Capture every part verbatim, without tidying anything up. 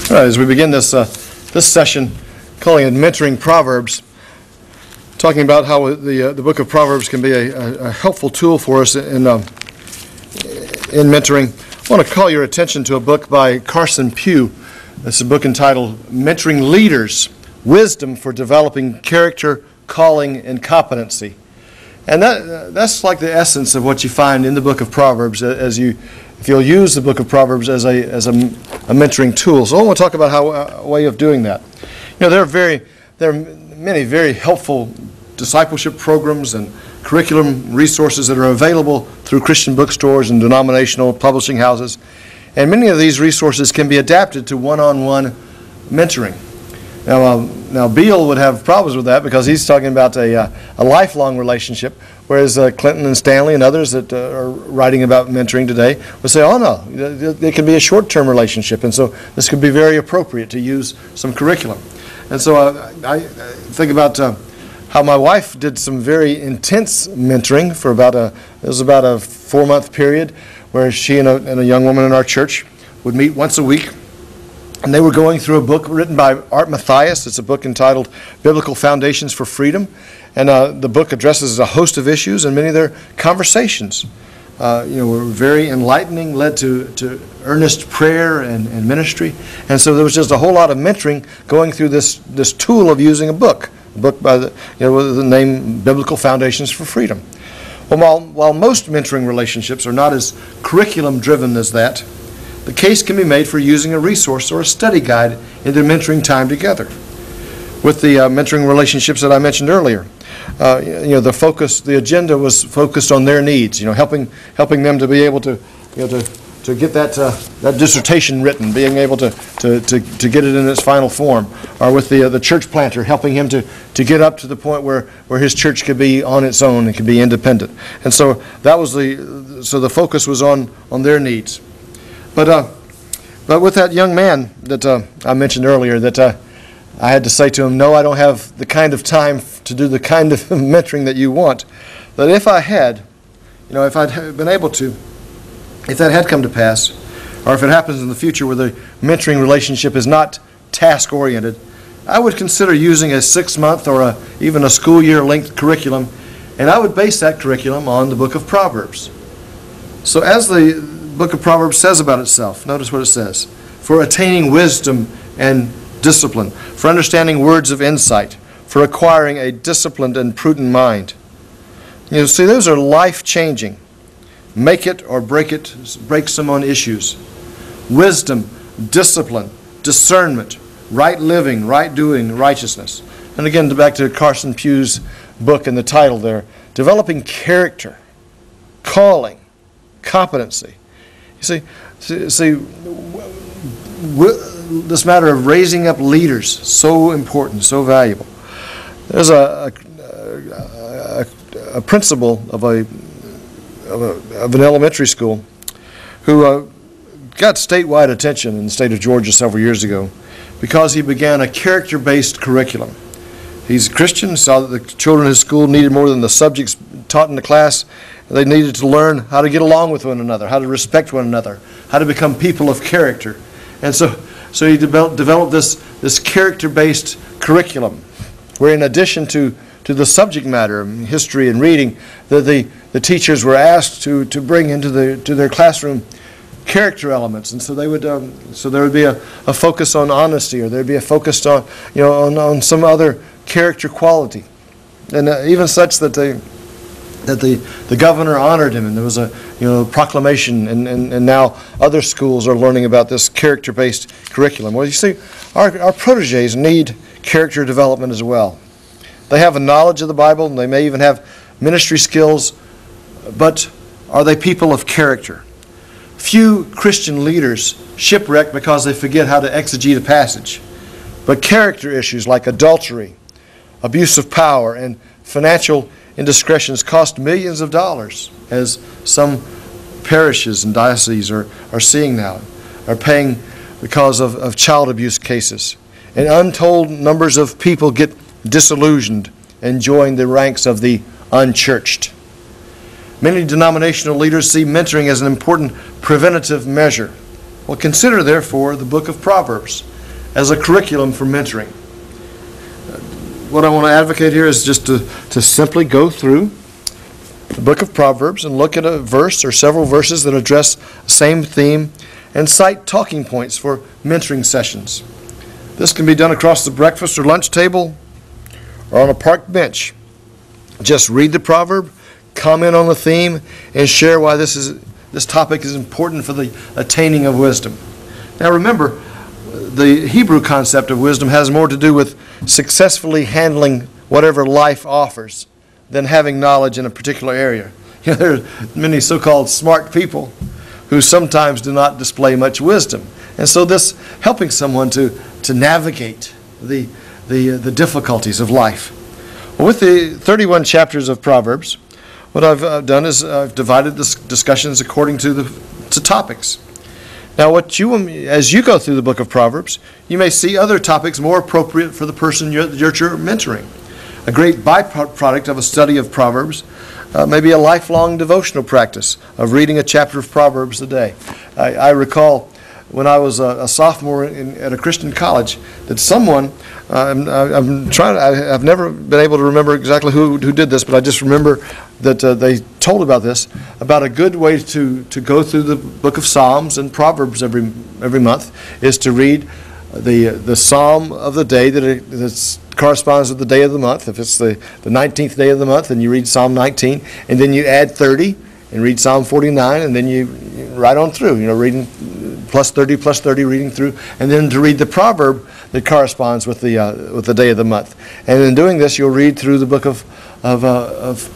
All right, as we begin this uh, this session, calling it Mentoring Proverbs, talking about how the uh, the book of Proverbs can be a, a, a helpful tool for us in uh, in mentoring. I want to call your attention to a book by Carson Pugh. It's a book entitled Mentoring Leaders: Wisdom for Developing Character, Calling, and Competency. And that that's like the essence of what you find in the book of Proverbs as you if you'll use the book of Proverbs as a as a, a mentoring tool. So I want to talk about how a way of doing that. You know, there are very there are many very helpful discipleship programs and curriculum resources that are available through Christian bookstores and denominational publishing houses, and many of these resources can be adapted to one-on-one mentoring. Now, uh, now Beale would have problems with that because he's talking about a, uh, a lifelong relationship, whereas uh, Clinton and Stanley and others that uh, are writing about mentoring today would say, oh no, it can be a short-term relationship, and so this could be very appropriate to use some curriculum. And so uh, I, I think about uh, how my wife did some very intense mentoring for about a, it was about a four-month period where she and a, and a young woman in our church would meet once a week. And they were going through a book written by Art Mathias. It's a book entitled Biblical Foundations for Freedom. And uh, the book addresses a host of issues, and many of their conversations uh, you know, were very enlightening, led to, to earnest prayer and, and ministry. And so there was just a whole lot of mentoring going through this, this tool of using a book, a book by the, you know, with the name Biblical Foundations for Freedom. Well, while, while most mentoring relationships are not as curriculum-driven as that, the case can be made for using a resource or a study guide in their mentoring time together. With the uh, mentoring relationships that I mentioned earlier, uh, you know, the focus, the agenda was focused on their needs. You know, helping helping them to be able to, you know, to to get that uh, that dissertation written, being able to, to to to get it in its final form, or with the uh, the church planter, helping him to to get up to the point where where his church could be on its own and could be independent. And so that was the so the focus was on on their needs. But uh, but with that young man that uh, I mentioned earlier, that uh, I had to say to him, no, I don't have the kind of time to do the kind of mentoring that you want. But if I had, you know, if I'd been able to, if that had come to pass, or if it happens in the future where the mentoring relationship is not task-oriented, I would consider using a six-month or a, even a school year-length curriculum, and I would base that curriculum on the book of Proverbs. So as the book of Proverbs says about itself, notice what it says: for attaining wisdom and discipline, for understanding words of insight, for acquiring a disciplined and prudent mind. You know, see, those are life-changing, make it or break it, break some on issues. Wisdom, discipline, discernment, right living, right doing, righteousness. And again, back to Carson Pugh's book and the title there, developing character, calling, competency. See, see, see this matter of raising up leaders, so important, so valuable. There's a, a, a, a principal of a, of a of an elementary school who uh, got statewide attention in the state of Georgia several years ago because he began a character-based curriculum. He's a Christian, saw that the children in his school needed more than the subjects taught in the class. They needed to learn how to get along with one another, how to respect one another, how to become people of character. And so so he developed, developed this, this character-based curriculum where, in addition to, to the subject matter, history and reading, the, the, the teachers were asked to, to bring into the, to their classroom character elements. And so they would um, so there would be a, a focus on honesty, or there would be a focus on, you know, on, on some other character quality. And uh, even such that they that the, the governor honored him, and there was a you know proclamation, and, and, and now other schools are learning about this character-based curriculum. Well, you see, our, our protégés need character development as well. They have a knowledge of the Bible, and they may even have ministry skills, but are they people of character? Few Christian leaders shipwreck because they forget how to exegete a passage. But character issues like adultery, abuse of power, and financial indiscretions cost millions of dollars, as some parishes and dioceses are, are seeing now, are paying because of, of child abuse cases. And untold numbers of people get disillusioned and join the ranks of the unchurched. Many denominational leaders see mentoring as an important preventative measure. Well, consider, therefore, the book of Proverbs as a curriculum for mentoring. What I want to advocate here is just to, to simply go through the book of Proverbs and look at a verse or several verses that address the same theme and cite talking points for mentoring sessions. This can be done across the breakfast or lunch table or on a park bench. Just read the proverb, comment on the theme, and share why this is this topic is important for the attaining of wisdom. Now remember, the Hebrew concept of wisdom has more to do with successfully handling whatever life offers than having knowledge in a particular area. You know, there are many so-called smart people who sometimes do not display much wisdom. And so this helping someone to, to navigate the, the, the difficulties of life. Well, with the thirty-one chapters of Proverbs, what I've uh, done is I've divided the discussions according to the to topics. Now, what you, as you go through the book of Proverbs, you may see other topics more appropriate for the person you're, you're mentoring. A great byproduct of a study of Proverbs uh, may be a lifelong devotional practice of reading a chapter of Proverbs a day. I, I recall when I was a, a sophomore in, at a Christian college that someone, uh, I'm, I'm trying, I, I've never been able to remember exactly who, who did this, but I just remember that uh, they told about this, about a good way to, to go through the book of Psalms and Proverbs every every month is to read the the Psalm of the day that, it, that corresponds with the day of the month. If it's the, the nineteenth day of the month, then you read Psalm nineteen, and then you add thirty and read Psalm forty-nine, and then you, you right on through, you know, reading plus thirty, plus thirty, reading through, and then to read the proverb that corresponds with the uh, with the day of the month. And in doing this, you'll read through the book of of, uh, of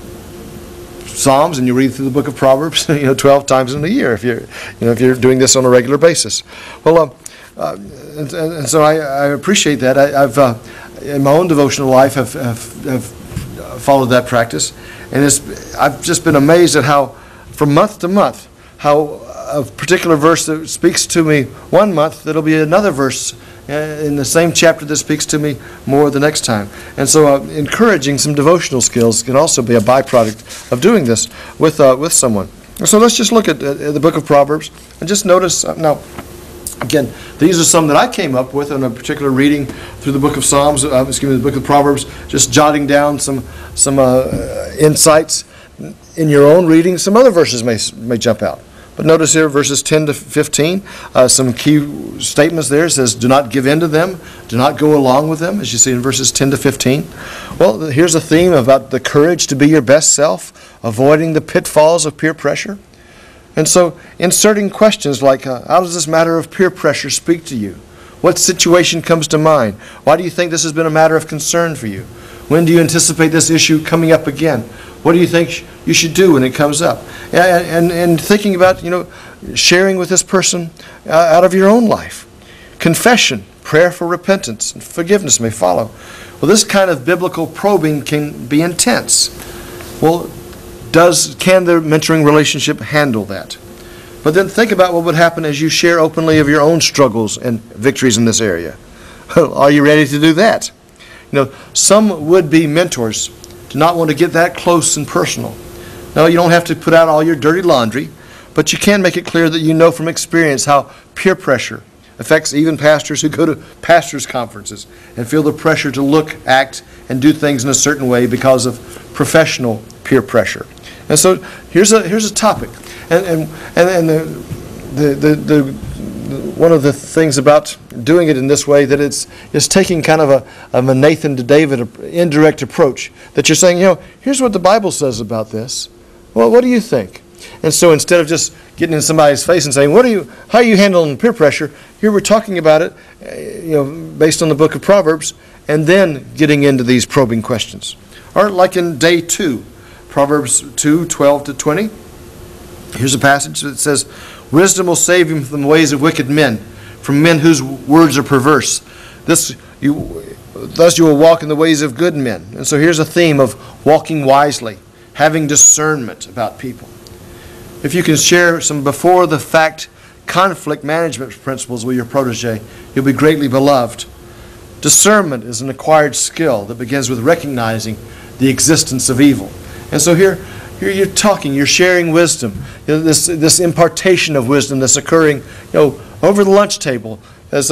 Psalms, and you read through the book of Proverbs, you know, twelve times in a year if you're, you know, if you're doing this on a regular basis. Well, uh, uh, and, and so I, I appreciate that. I, I've uh, in my own devotional life have, have, have followed that practice, and it's, I've just been amazed at how, from month to month, how a particular verse that speaks to me one month, there'll be another verse in the same chapter that speaks to me more the next time. And so uh, encouraging some devotional skills can also be a byproduct of doing this with uh, with someone. So let's just look at, at the book of Proverbs and just notice, uh, now, again, these are some that I came up with in a particular reading through the book of Psalms, uh, excuse me, the book of Proverbs, just jotting down some, some uh, insights in your own reading. Some other verses may, may jump out. But notice here, verses ten to fifteen, uh, some key statements there. It says, do not give in to them. Do not go along with them, as you see in verses ten to fifteen. Well, here's a theme about the courage to be your best self, avoiding the pitfalls of peer pressure. And so inserting questions like, uh, how does this matter of peer pressure speak to you? What situation comes to mind? Why do you think this has been a matter of concern for you? When do you anticipate this issue coming up again? What do you think you should do when it comes up? And, and, and thinking about, you know, sharing with this person uh, out of your own life. Confession, prayer for repentance, and forgiveness may follow. Well, this kind of biblical probing can be intense. Well, does can the mentoring relationship handle that? But then think about what would happen as you share openly of your own struggles and victories in this area. Are you ready to do that? You know, some would-be mentors do not want to get that close and personal. No, you don't have to put out all your dirty laundry, but you can make it clear that you know from experience how peer pressure affects even pastors who go to pastors' conferences and feel the pressure to look, act, and do things in a certain way because of professional peer pressure. And so here's a here's a topic, and and and, and the, the the the one of the things about doing it in this way that it's is taking kind of a, of a Nathan to David indirect approach, that you're saying, you know, here's what the Bible says about this. Well, what do you think? And so instead of just getting in somebody's face and saying, what are you, how are you handling peer pressure? Here we're talking about it, you know, based on the book of Proverbs, and then getting into these probing questions. Or like in day two, Proverbs two, twelve to twenty. Here's a passage that says, wisdom will save him from the ways of wicked men, from men whose words are perverse. This you, thus you will walk in the ways of good men. And so here's a theme of walking wisely, having discernment about people. If you can share some before-the-fact conflict management principles with your protege, you'll be greatly beloved. Discernment is an acquired skill that begins with recognizing the existence of evil. And so here, Here you're talking, you're sharing wisdom, you know, this this impartation of wisdom that's occurring, you know, over the lunch table as a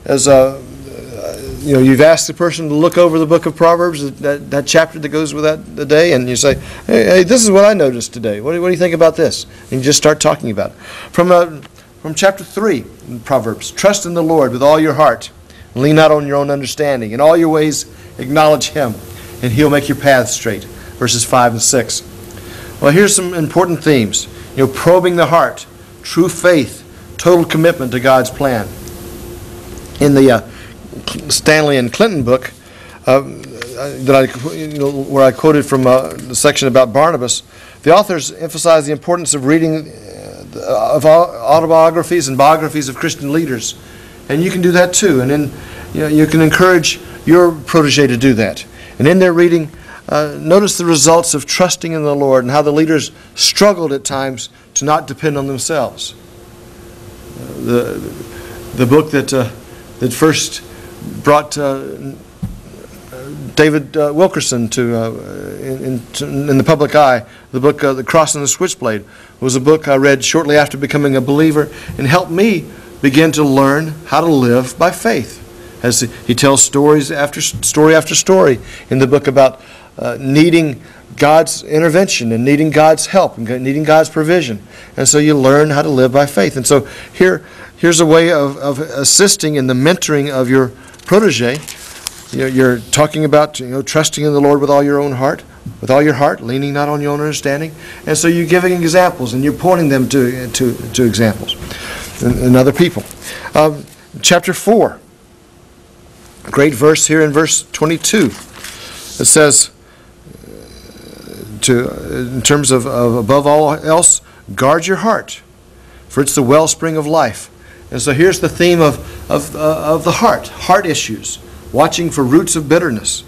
as uh, you know, you've asked the person to look over the book of Proverbs, that, that chapter that goes with that the day, and you say, hey, hey, this is what I noticed today. What do, what do you think about this? And you just start talking about it. From, uh, from chapter three in Proverbs, trust in the Lord with all your heart, and lean not on your own understanding. In all your ways acknowledge Him, and He'll make your path straight. Verses five and six. Well, here's some important themes. You know, probing the heart, true faith, total commitment to God's plan. In the uh, Stanley and Clinton book, uh, that I, you know, where I quoted from uh, the section about Barnabas, the authors emphasize the importance of reading uh, of autobiographies and biographies of Christian leaders, and you can do that too. And then, you know, you can encourage your protege to do that. And in their reading, uh, notice the results of trusting in the Lord and how the leaders struggled at times to not depend on themselves. Uh, the the book that uh, that first brought uh, David uh, Wilkerson to uh, in, in, in the public eye, the book uh, The Cross and the Switchblade, was a book I read shortly after becoming a believer and helped me begin to learn how to live by faith. As he tells stories after story after story in the book about uh, needing God's intervention and needing God's help and needing God's provision. And so you learn how to live by faith. And so here, here's a way of, of assisting in the mentoring of your protege. You know, you're talking about, you know, trusting in the Lord with all your own heart, with all your heart, leaning not on your own understanding. And so you're giving examples and you're pointing them to to, to examples and, and other people. Um, chapter four, great verse here in verse twenty-two. It says, to in terms of, of above all else, guard your heart, for it's the wellspring of life. And so here's the theme of of uh, of the heart, heart issues. Watching for roots of bitterness.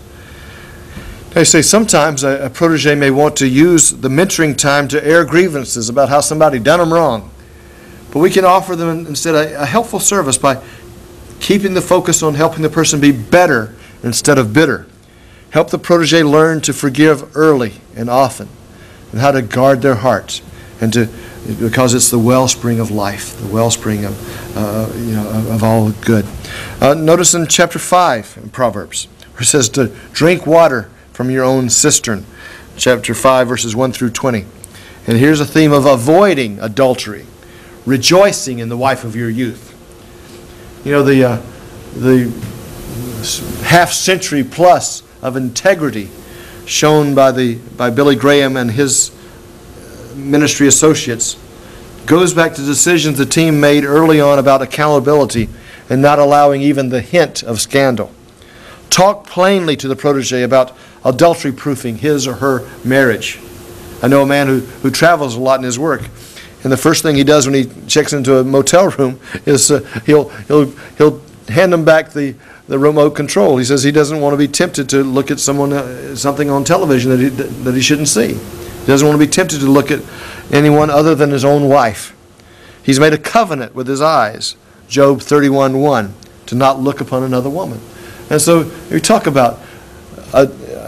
I say sometimes a, a protege may want to use the mentoring time to air grievances about how somebody done them wrong. But we can offer them instead a, a helpful service by keeping the focus on helping the person be better instead of bitter. Help the protege learn to forgive early and often, and how to guard their hearts, and to because it's the wellspring of life, the wellspring of uh, you know of, of all good. Uh, notice in chapter five in Proverbs, where it says to drink water from your own cistern. Chapter five, verses one through twenty. And here's a theme of avoiding adultery, rejoicing in the wife of your youth. You know, the uh, the half century plus of integrity shown by the by Billy Graham and his ministry associates goes back to decisions the team made early on about accountability and not allowing even the hint of scandal. Talk plainly to the protege about adultery proofing his or her marriage. I know a man who, who travels a lot in his work, and the first thing he does when he checks into a motel room is uh, he'll he'll he'll hand them back the the remote control. He says he doesn't want to be tempted to look at someone uh, something on television that he that he shouldn't see. He doesn't want to be tempted to look at anyone other than his own wife. He's made a covenant with his eyes, Job thirty-one one, to not look upon another woman. And so we talk about uh,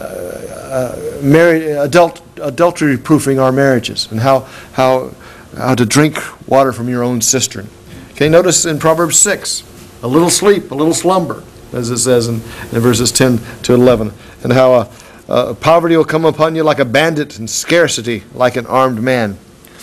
uh, married, adult, adultery proofing our marriages and how, how, how to drink water from your own cistern. Okay, notice in Proverbs six, a little sleep, a little slumber, as it says in, in verses ten to eleven, and how uh, uh, poverty will come upon you like a bandit and scarcity like an armed man.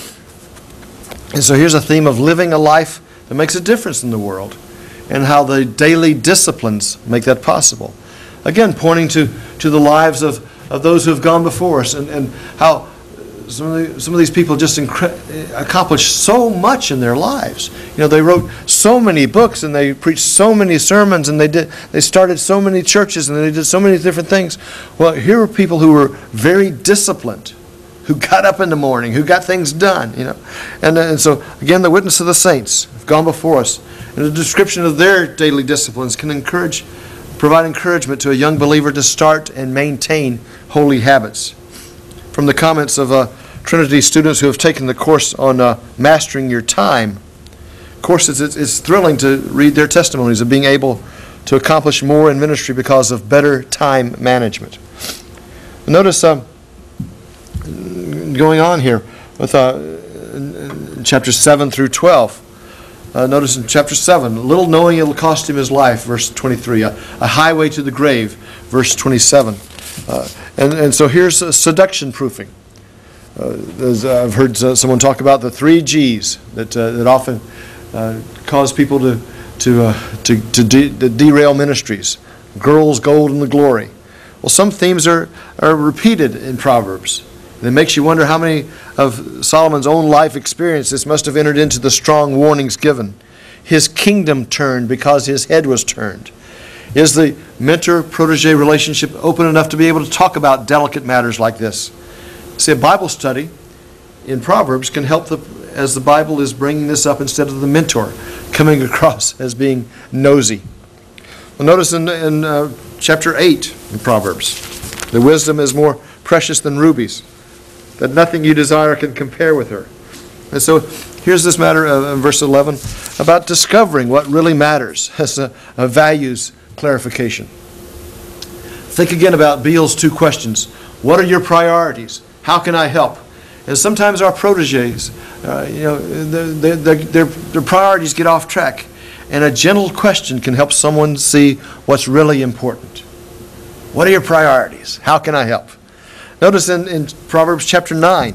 And so here's a theme of living a life that makes a difference in the world, and how the daily disciplines make that possible. Again, pointing to, to the lives of, of those who have gone before us, and, and how some of, the, some of these people just incre- accomplished so much in their lives. You know, they wrote so many books, and they preached so many sermons, and they did they started so many churches, and they did so many different things. Well, here are people who were very disciplined, who got up in the morning, who got things done, you know. And, and so, again, the witness of the saints have gone before us. And the description of their daily disciplines can encourage, provide encouragement to a young believer to start and maintain holy habits. From the comments of uh, Trinity students who have taken the course on uh, mastering your time, of course, it's, it's thrilling to read their testimonies of being able to accomplish more in ministry because of better time management. Notice um, going on here with uh, chapters seven through twelve. Uh, notice in chapter seven, little knowing it will cost him his life, verse twenty-three. A, a highway to the grave, verse twenty-seven. Uh, and, and so here's uh, seduction proofing. Uh, as I've heard uh, someone talk about the three G's that uh, that often uh, cause people to to uh, to, to, de- to derail ministries. Girls, gold, and the glory. Well, some themes are, are repeated in Proverbs. And it makes you wonder how many of Solomon's own life experiences must have entered into the strong warnings given. His kingdom turned because his head was turned. Is the mentor-protege relationship open enough to be able to talk about delicate matters like this? See, a Bible study in Proverbs can help the, as the Bible is bringing this up instead of the mentor coming across as being nosy. Well, notice in, in uh, chapter eight in Proverbs, the wisdom is more precious than rubies, that nothing you desire can compare with her. And so here's this matter uh, in verse eleven about discovering what really matters as a, a values clarification. Think again about Beale's two questions. What are your priorities? How can I help? And sometimes our proteges, uh, you know, their, their, their, their priorities get off track. And a gentle question can help someone see what's really important. What are your priorities? How can I help? Notice in, in Proverbs chapter nine,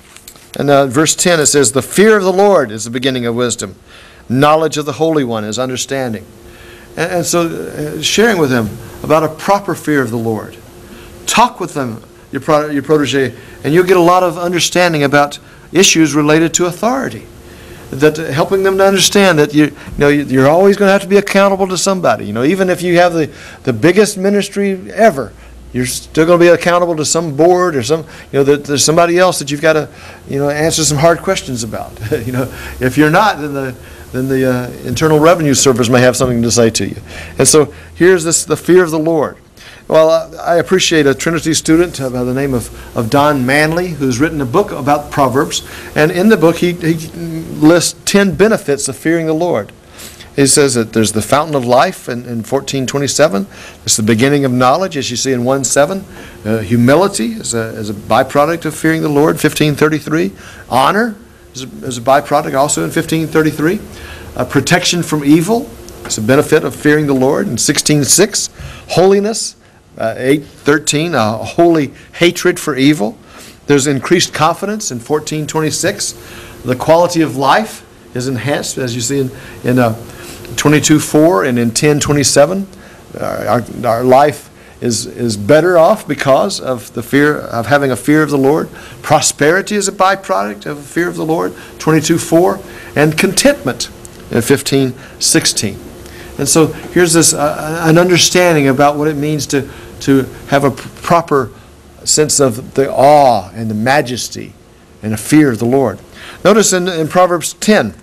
and uh, verse ten, it says, the fear of the Lord is the beginning of wisdom. Knowledge of the Holy One is understanding. And, and so uh, sharing with them about a proper fear of the Lord. Talk with them, your, pro- your protege, and you'll get a lot of understanding about issues related to authority. That uh, helping them to understand that you, you know, you're always going to have to be accountable to somebody. You know, even if you have the, the biggest ministry ever, you're still going to be accountable to some board or some, you know, that there's somebody else that you've got to, you know, answer some hard questions about. You know, if you're not, then the then the uh, Internal Revenue Service may have something to say to you. And so here's this: the fear of the Lord. Well, uh, I appreciate a Trinity student by the name of, of Don Manley, who's written a book about Proverbs. And in the book, he, he lists ten benefits of fearing the Lord. He says that there's the fountain of life in, in fourteen twenty-seven. It's the beginning of knowledge, as you see in one seven. Uh, humility is a, is a byproduct of fearing the Lord, fifteen thirty-three. Honor is a, is a byproduct also in fifteen thirty-three. Uh, protection from evil is a benefit of fearing the Lord in sixteen six. Holiness, uh, eight thirteen, a holy hatred for evil. There's increased confidence in fourteen twenty-six. The quality of life is enhanced, as you see in, in uh, twenty-two four and in ten twenty-seven. Our, our life is, is better off because of the fear of having a fear of the Lord. Prosperity is a byproduct of a fear of the Lord, twenty-two four, and contentment in fifteen sixteen. And so here's this uh, an understanding about what it means to, to have a proper sense of the awe and the majesty and a fear of the Lord. Notice in, in Proverbs ten,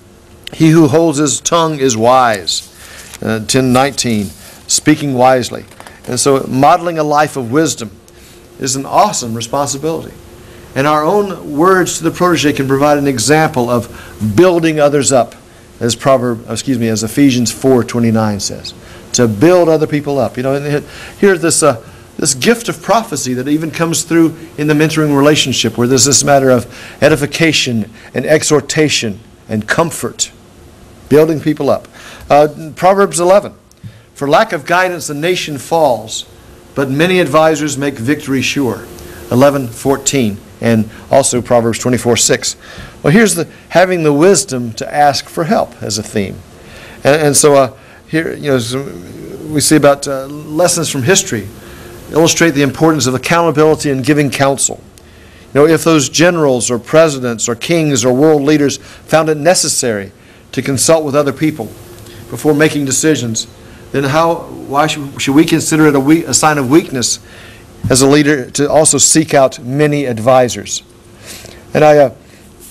he who holds his tongue is wise. Uh, ten nineteen, speaking wisely. And so modeling a life of wisdom is an awesome responsibility. And our own words to the protege can provide an example of building others up, as Proverb, excuse me, as Ephesians four twenty-nine says, to build other people up. You know, and here's this uh, this gift of prophecy that even comes through in the mentoring relationship, where there's this matter of edification and exhortation and comfort, building people up. Uh, Proverbs eleven, for lack of guidance the nation falls, but many advisors make victory sure. eleven fourteen, and also Proverbs twenty-four six. Well, here's the having the wisdom to ask for help as a theme. And, and so uh, here, you know, so we see about uh, lessons from history illustrate the importance of accountability and giving counsel. You know, if those generals or presidents or kings or world leaders found it necessary to consult with other people before making decisions, then how? Why should, should we consider it a, we, a sign of weakness as a leader to also seek out many advisors? And I, uh,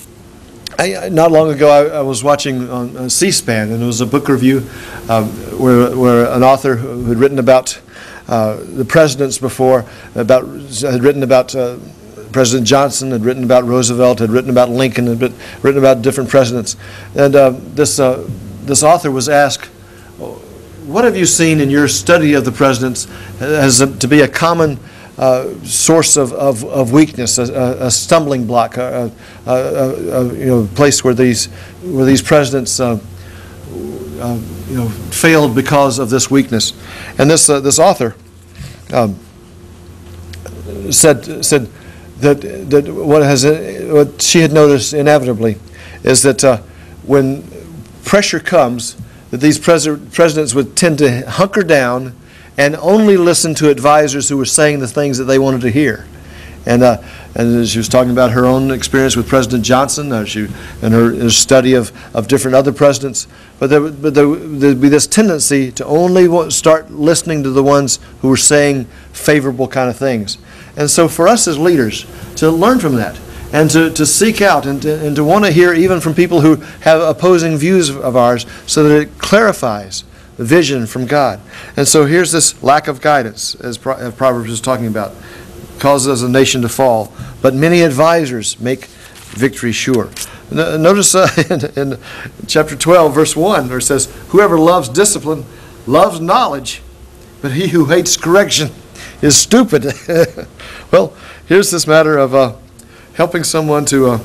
I not long ago, I, I was watching on, on C-SPAN, and it was a book review um, where, where an author who had written about uh, the presidents before, about had written about uh, President Johnson, had written about Roosevelt, had written about Lincoln, had been, written about different presidents, and uh, this uh, this author was asked, what have you seen in your study of the presidents as a, to be a common uh, source of, of, of weakness, a, a stumbling block, a, a, a, a you know, place where these where these presidents uh, uh, you know failed because of this weakness. And this uh, this author um, said said that that what has what she had noticed inevitably is that uh, when pressure comes, that these pres presidents would tend to hunker down and only listen to advisors who were saying the things that they wanted to hear. And uh, and she was talking about her own experience with President Johnson, uh, she and her, her study of, of different other presidents. But there but there would be this tendency to only start listening to the ones who were saying favorable kind of things. And so for us as leaders to learn from that, and to, to seek out and to, and to want to hear even from people who have opposing views of ours, so that it clarifies the vision from God. And so here's this lack of guidance, as Proverbs is talking about, causes a nation to fall. But many advisors make victory sure. Notice uh, in, in chapter twelve, verse one, where it says, "Whoever loves discipline loves knowledge, but he who hates correction is stupid." Well, here's this matter of uh, helping someone to, uh,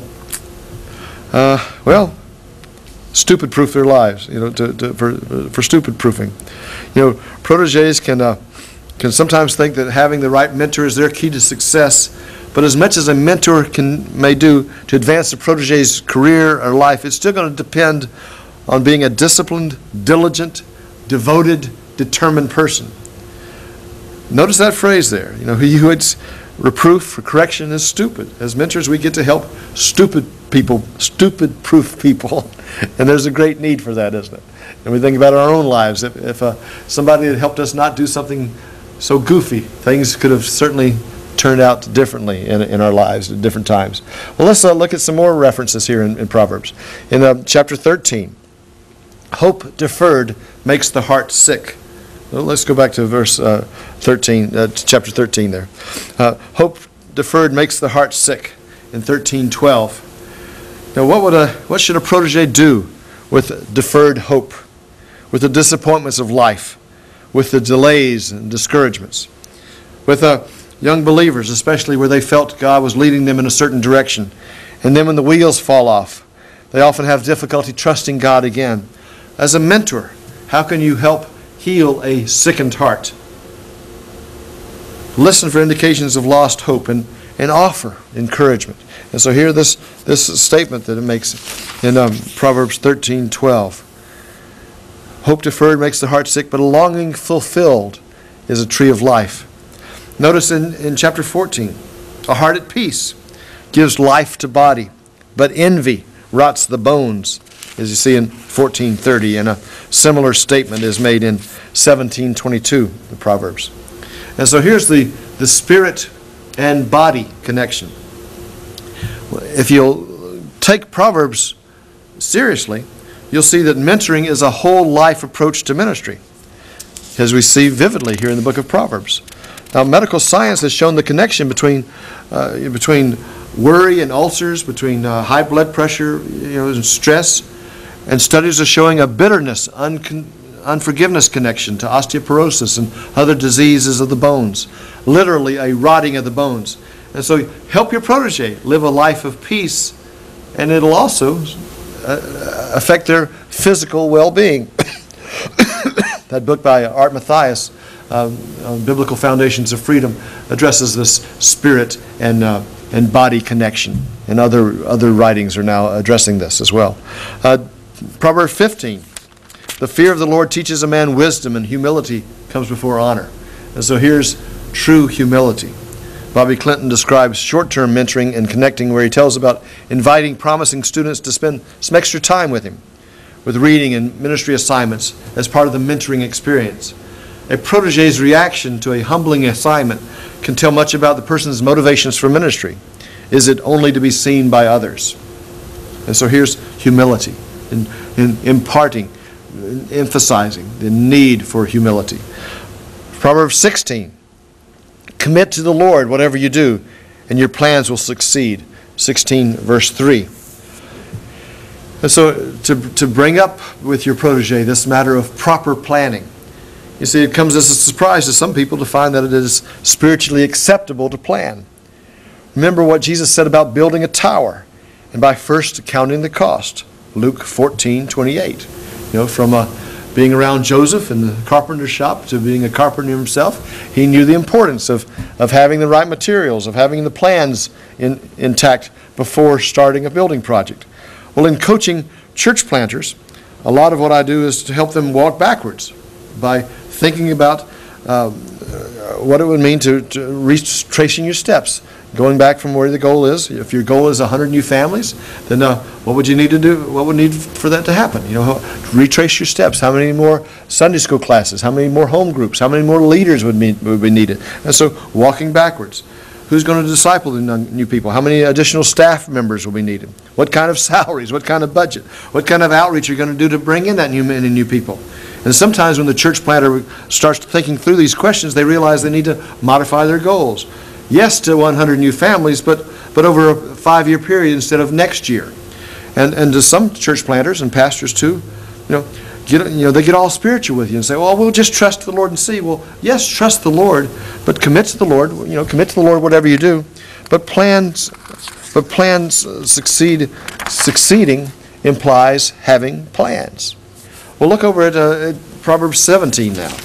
uh, well, stupid-proof their lives, you know, to, to, for, for stupid-proofing. You know, protégés can, uh, can sometimes think that having the right mentor is their key to success, but as much as a mentor can may do to advance the protégé's career or life, it's still going to depend on being a disciplined, diligent, devoted, determined person. Notice that phrase there. You know, he who hates reproof for correction is stupid. As mentors, we get to help stupid people, stupid-proof people. And there's a great need for that, isn't it? And we think about our own lives. If, if uh, somebody had helped us not do something so goofy, things could have certainly turned out differently in, in our lives at different times. Well, let's uh, look at some more references here in, in Proverbs. In uh, chapter thirteen, hope deferred makes the heart sick. Well, let's go back to verse uh, thirteen, uh, chapter thirteen there. Uh, hope deferred makes the heart sick in thirteen twelve. Now, what would a what should a protégé do with deferred hope, with the disappointments of life, with the delays and discouragements, with uh, young believers, especially where they felt God was leading them in a certain direction, and then when the wheels fall off, they often have difficulty trusting God again. As a mentor, how can you help heal a sickened heart? Listen for indications of lost hope and, and offer encouragement. And so here this, this statement that it makes in um, Proverbs thirteen twelve. Hope deferred makes the heart sick, but a longing fulfilled is a tree of life. Notice in, in chapter fourteen, a heart at peace gives life to body, but envy rots the bones, as you see in fourteen thirty, and a similar statement is made in seventeen twenty-two, the Proverbs. And so here's the, the spirit and body connection. If you'll take Proverbs seriously, you'll see that mentoring is a whole life approach to ministry, as we see vividly here in the book of Proverbs. Now, medical science has shown the connection between uh, between worry and ulcers, between uh, high blood pressure, you know, and stress, and studies are showing a bitterness, uncon unforgiveness connection to osteoporosis and other diseases of the bones, literally a rotting of the bones. And so help your protégé live a life of peace, and it'll also uh, affect their physical well-being. That book by Art Mathias, uh, uh, Biblical Foundations of Freedom, addresses this spirit and, uh, and body connection, and other, other writings are now addressing this as well. Uh, Proverbs fifteen. The fear of the Lord teaches a man wisdom, and humility comes before honor. And so here's true humility. Bobby Clinton describes short-term mentoring and connecting, where he tells about inviting promising students to spend some extra time with him, with reading and ministry assignments as part of the mentoring experience. A protégé's reaction to a humbling assignment can tell much about the person's motivations for ministry. Is it only to be seen by others? And so here's humility, in, in imparting, in emphasizing the need for humility. Proverbs sixteen. Commit to the Lord whatever you do, and your plans will succeed. sixteen verse three. And so to, to bring up with your protégé this matter of proper planning. You see, it comes as a surprise to some people to find that it is spiritually acceptable to plan. Remember what Jesus said about building a tower, and by first counting the cost. Luke fourteen twenty-eight. You know, from uh, being around Joseph in the carpenter's shop to being a carpenter himself, he knew the importance of, of having the right materials, of having the plans in, intact before starting a building project. Well, in coaching church planters, a lot of what I do is to help them walk backwards by thinking about uh, what it would mean to, to retracing your steps, going back from where the goal is. If your goal is one hundred new families, then uh, what would you need to do? What would need for that to happen? You know, retrace your steps. How many more Sunday school classes? How many more home groups? How many more leaders would, meet, would be needed? And so, walking backwards. Who's going to disciple the new people? How many additional staff members will be needed? What kind of salaries? What kind of budget? What kind of outreach are you going to do to bring in that new many new people? And sometimes when the church planter starts thinking through these questions, they realize they need to modify their goals. Yes to one hundred new families, but but over a five-year period instead of next year. And and to some church planters and pastors too, you know, get you know they get all spiritual with you and say, well, we'll just trust the Lord and see. Well, yes, trust the Lord, but commit to the Lord. You know, commit to the Lord whatever you do. But plans, but plans succeed. Succeeding implies having plans. Well, look over at, uh, at Proverbs seventeen now.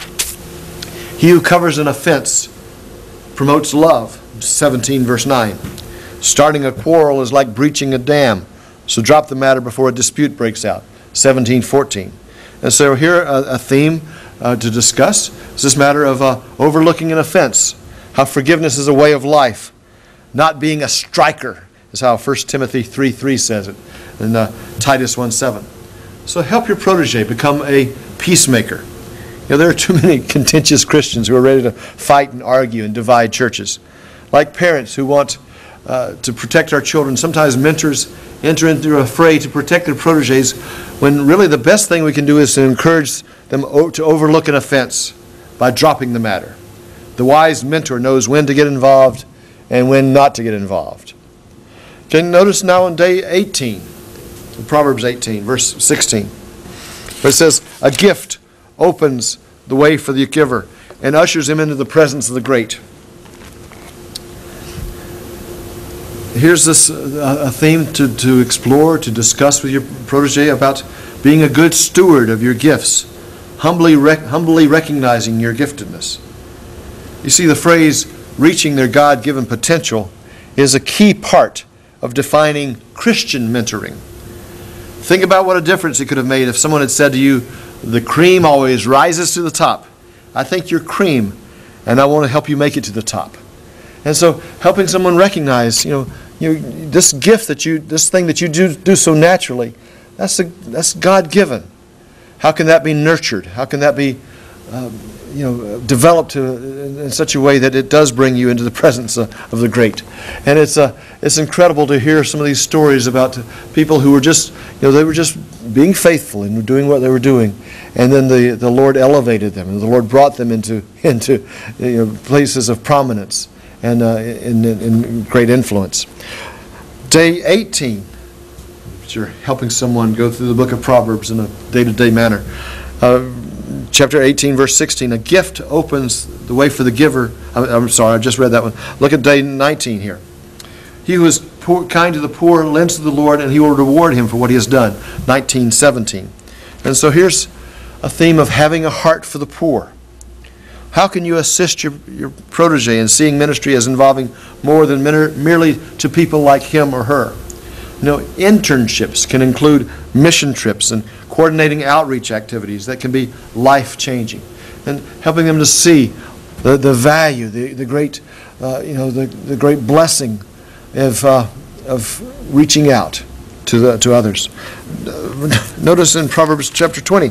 He who covers an offense promotes love. seventeen verse nine. Starting a quarrel is like breaching a dam, so drop the matter before a dispute breaks out. seventeen fourteen. And so here a, a theme uh, to discuss is this matter of uh, overlooking an offense, how forgiveness is a way of life, not being a striker is how First Timothy three three says it, and uh, Titus one seven. So help your protege become a peacemaker. You know, there are too many contentious Christians who are ready to fight and argue and divide churches. Like parents who want uh, to protect our children, sometimes mentors enter into a fray to protect their proteges when really the best thing we can do is to encourage them to overlook an offense by dropping the matter. The wise mentor knows when to get involved and when not to get involved. Okay, notice now in day eighteen, Proverbs eighteen, verse sixteen, where it says, a gift opens the way for the giver and ushers him into the presence of the great. Here's this uh, a theme to, to explore, to discuss with your protege about being a good steward of your gifts, humbly rec- humbly recognizing your giftedness. You see, the phrase reaching their God-given potential is a key part of defining Christian mentoring. Think about what a difference it could have made if someone had said to you, the cream always rises to the top. I think you're cream, and I want to help you make it to the top. And so helping someone recognize, you know, you know this gift that you, this thing that you do, do so naturally, that's, a, that's God-given. How can that be nurtured? How can that be um, you know, developed to, in such a way that it does bring you into the presence of, of the great? And it's uh, it's incredible to hear some of these stories about people who were just, you know, they were just being faithful and doing what they were doing, and then the, the Lord elevated them, and the Lord brought them into into you know, places of prominence and uh, in, in, in great influence. Day eighteen. You're helping someone go through the book of Proverbs in a day-to-day manner. Uh, chapter eighteen, verse sixteen, a gift opens the way for the giver. I'm, I'm sorry, I just read that one. Look at day nineteen here. He who is poor, kind to the poor lends to the Lord, and he will reward him for what he has done. nineteen seventeen. And so here's a theme of having a heart for the poor. How can you assist your, your protege in seeing ministry as involving more than merely to people like him or her? You know, internships can include mission trips and coordinating outreach activities that can be life-changing, and helping them to see the, the value, the, the great, uh, you know, the, the great blessing of uh, of reaching out to the to others. Notice in Proverbs chapter twenty,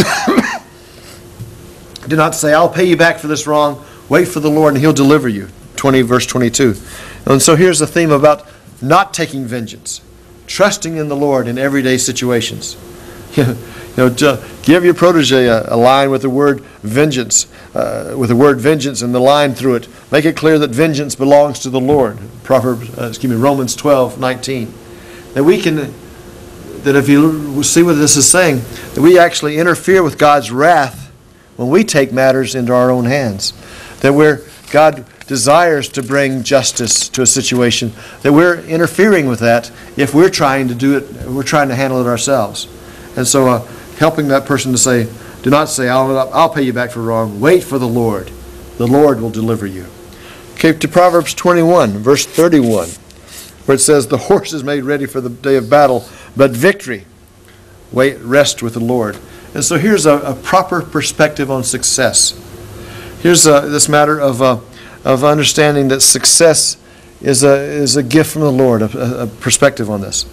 do not say, "I'll pay you back for this wrong." Wait for the Lord, and He'll deliver you. twenty verse twenty-two. And so here's the theme about not taking vengeance. Trusting in the Lord in everyday situations. You know, to give your protege a, a line with the word vengeance, uh, with the word vengeance and the line through it. Make it clear that vengeance belongs to the Lord. Proverbs, uh, excuse me, Romans twelve nineteen. That we can, that if you see what this is saying, that we actually interfere with God's wrath when we take matters into our own hands. That we're, God desires to bring justice to a situation, that we're interfering with that if we're trying to do it, we're trying to handle it ourselves. And so uh, helping that person to say, do not say, I'll, I'll pay you back for wrong. Wait for the Lord. The Lord will deliver you. Okay, to Proverbs twenty-one, verse thirty-one, where it says, the horse is made ready for the day of battle, but victory, wait, rest with the Lord. And so here's a, a proper perspective on success. Here's uh, this matter of uh, of understanding that success is a is a gift from the Lord. A, a perspective on this.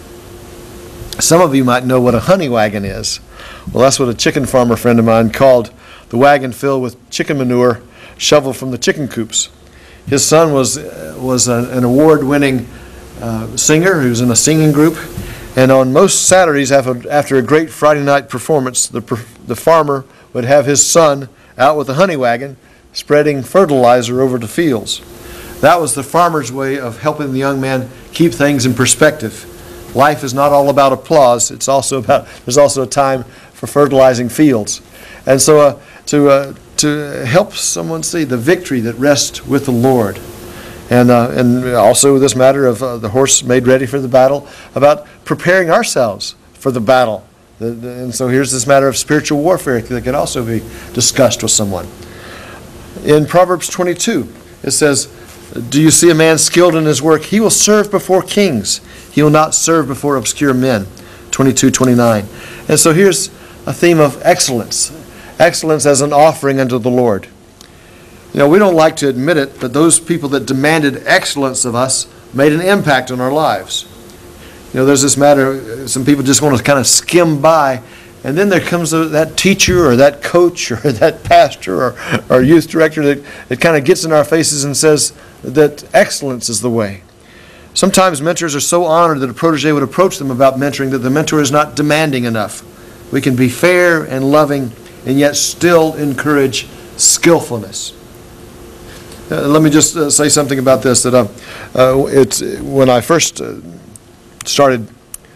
Some of you might know what a honey wagon is. Well, that's what a chicken farmer friend of mine called the wagon filled with chicken manure shoveled from the chicken coops. His son was was a, an award-winning uh, singer who was in a singing group, and on most Saturdays after, after a great Friday night performance, the the farmer would have his son out with a honey wagon spreading fertilizer over the fields. That was the farmer's way of helping the young man keep things in perspective. Life is not all about applause. It's also about, there's also a time for fertilizing fields. And so uh, to uh, to help someone see the victory that rests with the Lord. And uh, and also this matter of uh, the horse made ready for the battle, about preparing ourselves for the battle. The, the, and so here's this matter of spiritual warfare that can also be discussed with someone. In Proverbs twenty-two, it says, do you see a man skilled in his work? He will serve before kings. He will not serve before obscure men. twenty-two twenty-nine. And so here's a theme of excellence. Excellence as an offering unto the Lord. You know, we don't like to admit it, but those people that demanded excellence of us made an impact on our lives. You know, there's this matter, some people just want to kind of skim by, and then there comes that teacher or that coach or that pastor or, or youth director that, that kind of gets in our faces and says that excellence is the way. Sometimes mentors are so honored that a protege would approach them about mentoring that the mentor is not demanding enough. We can be fair and loving and yet still encourage skillfulness. Uh, let me just uh, say something about this. That uh, uh, it's when I first uh, started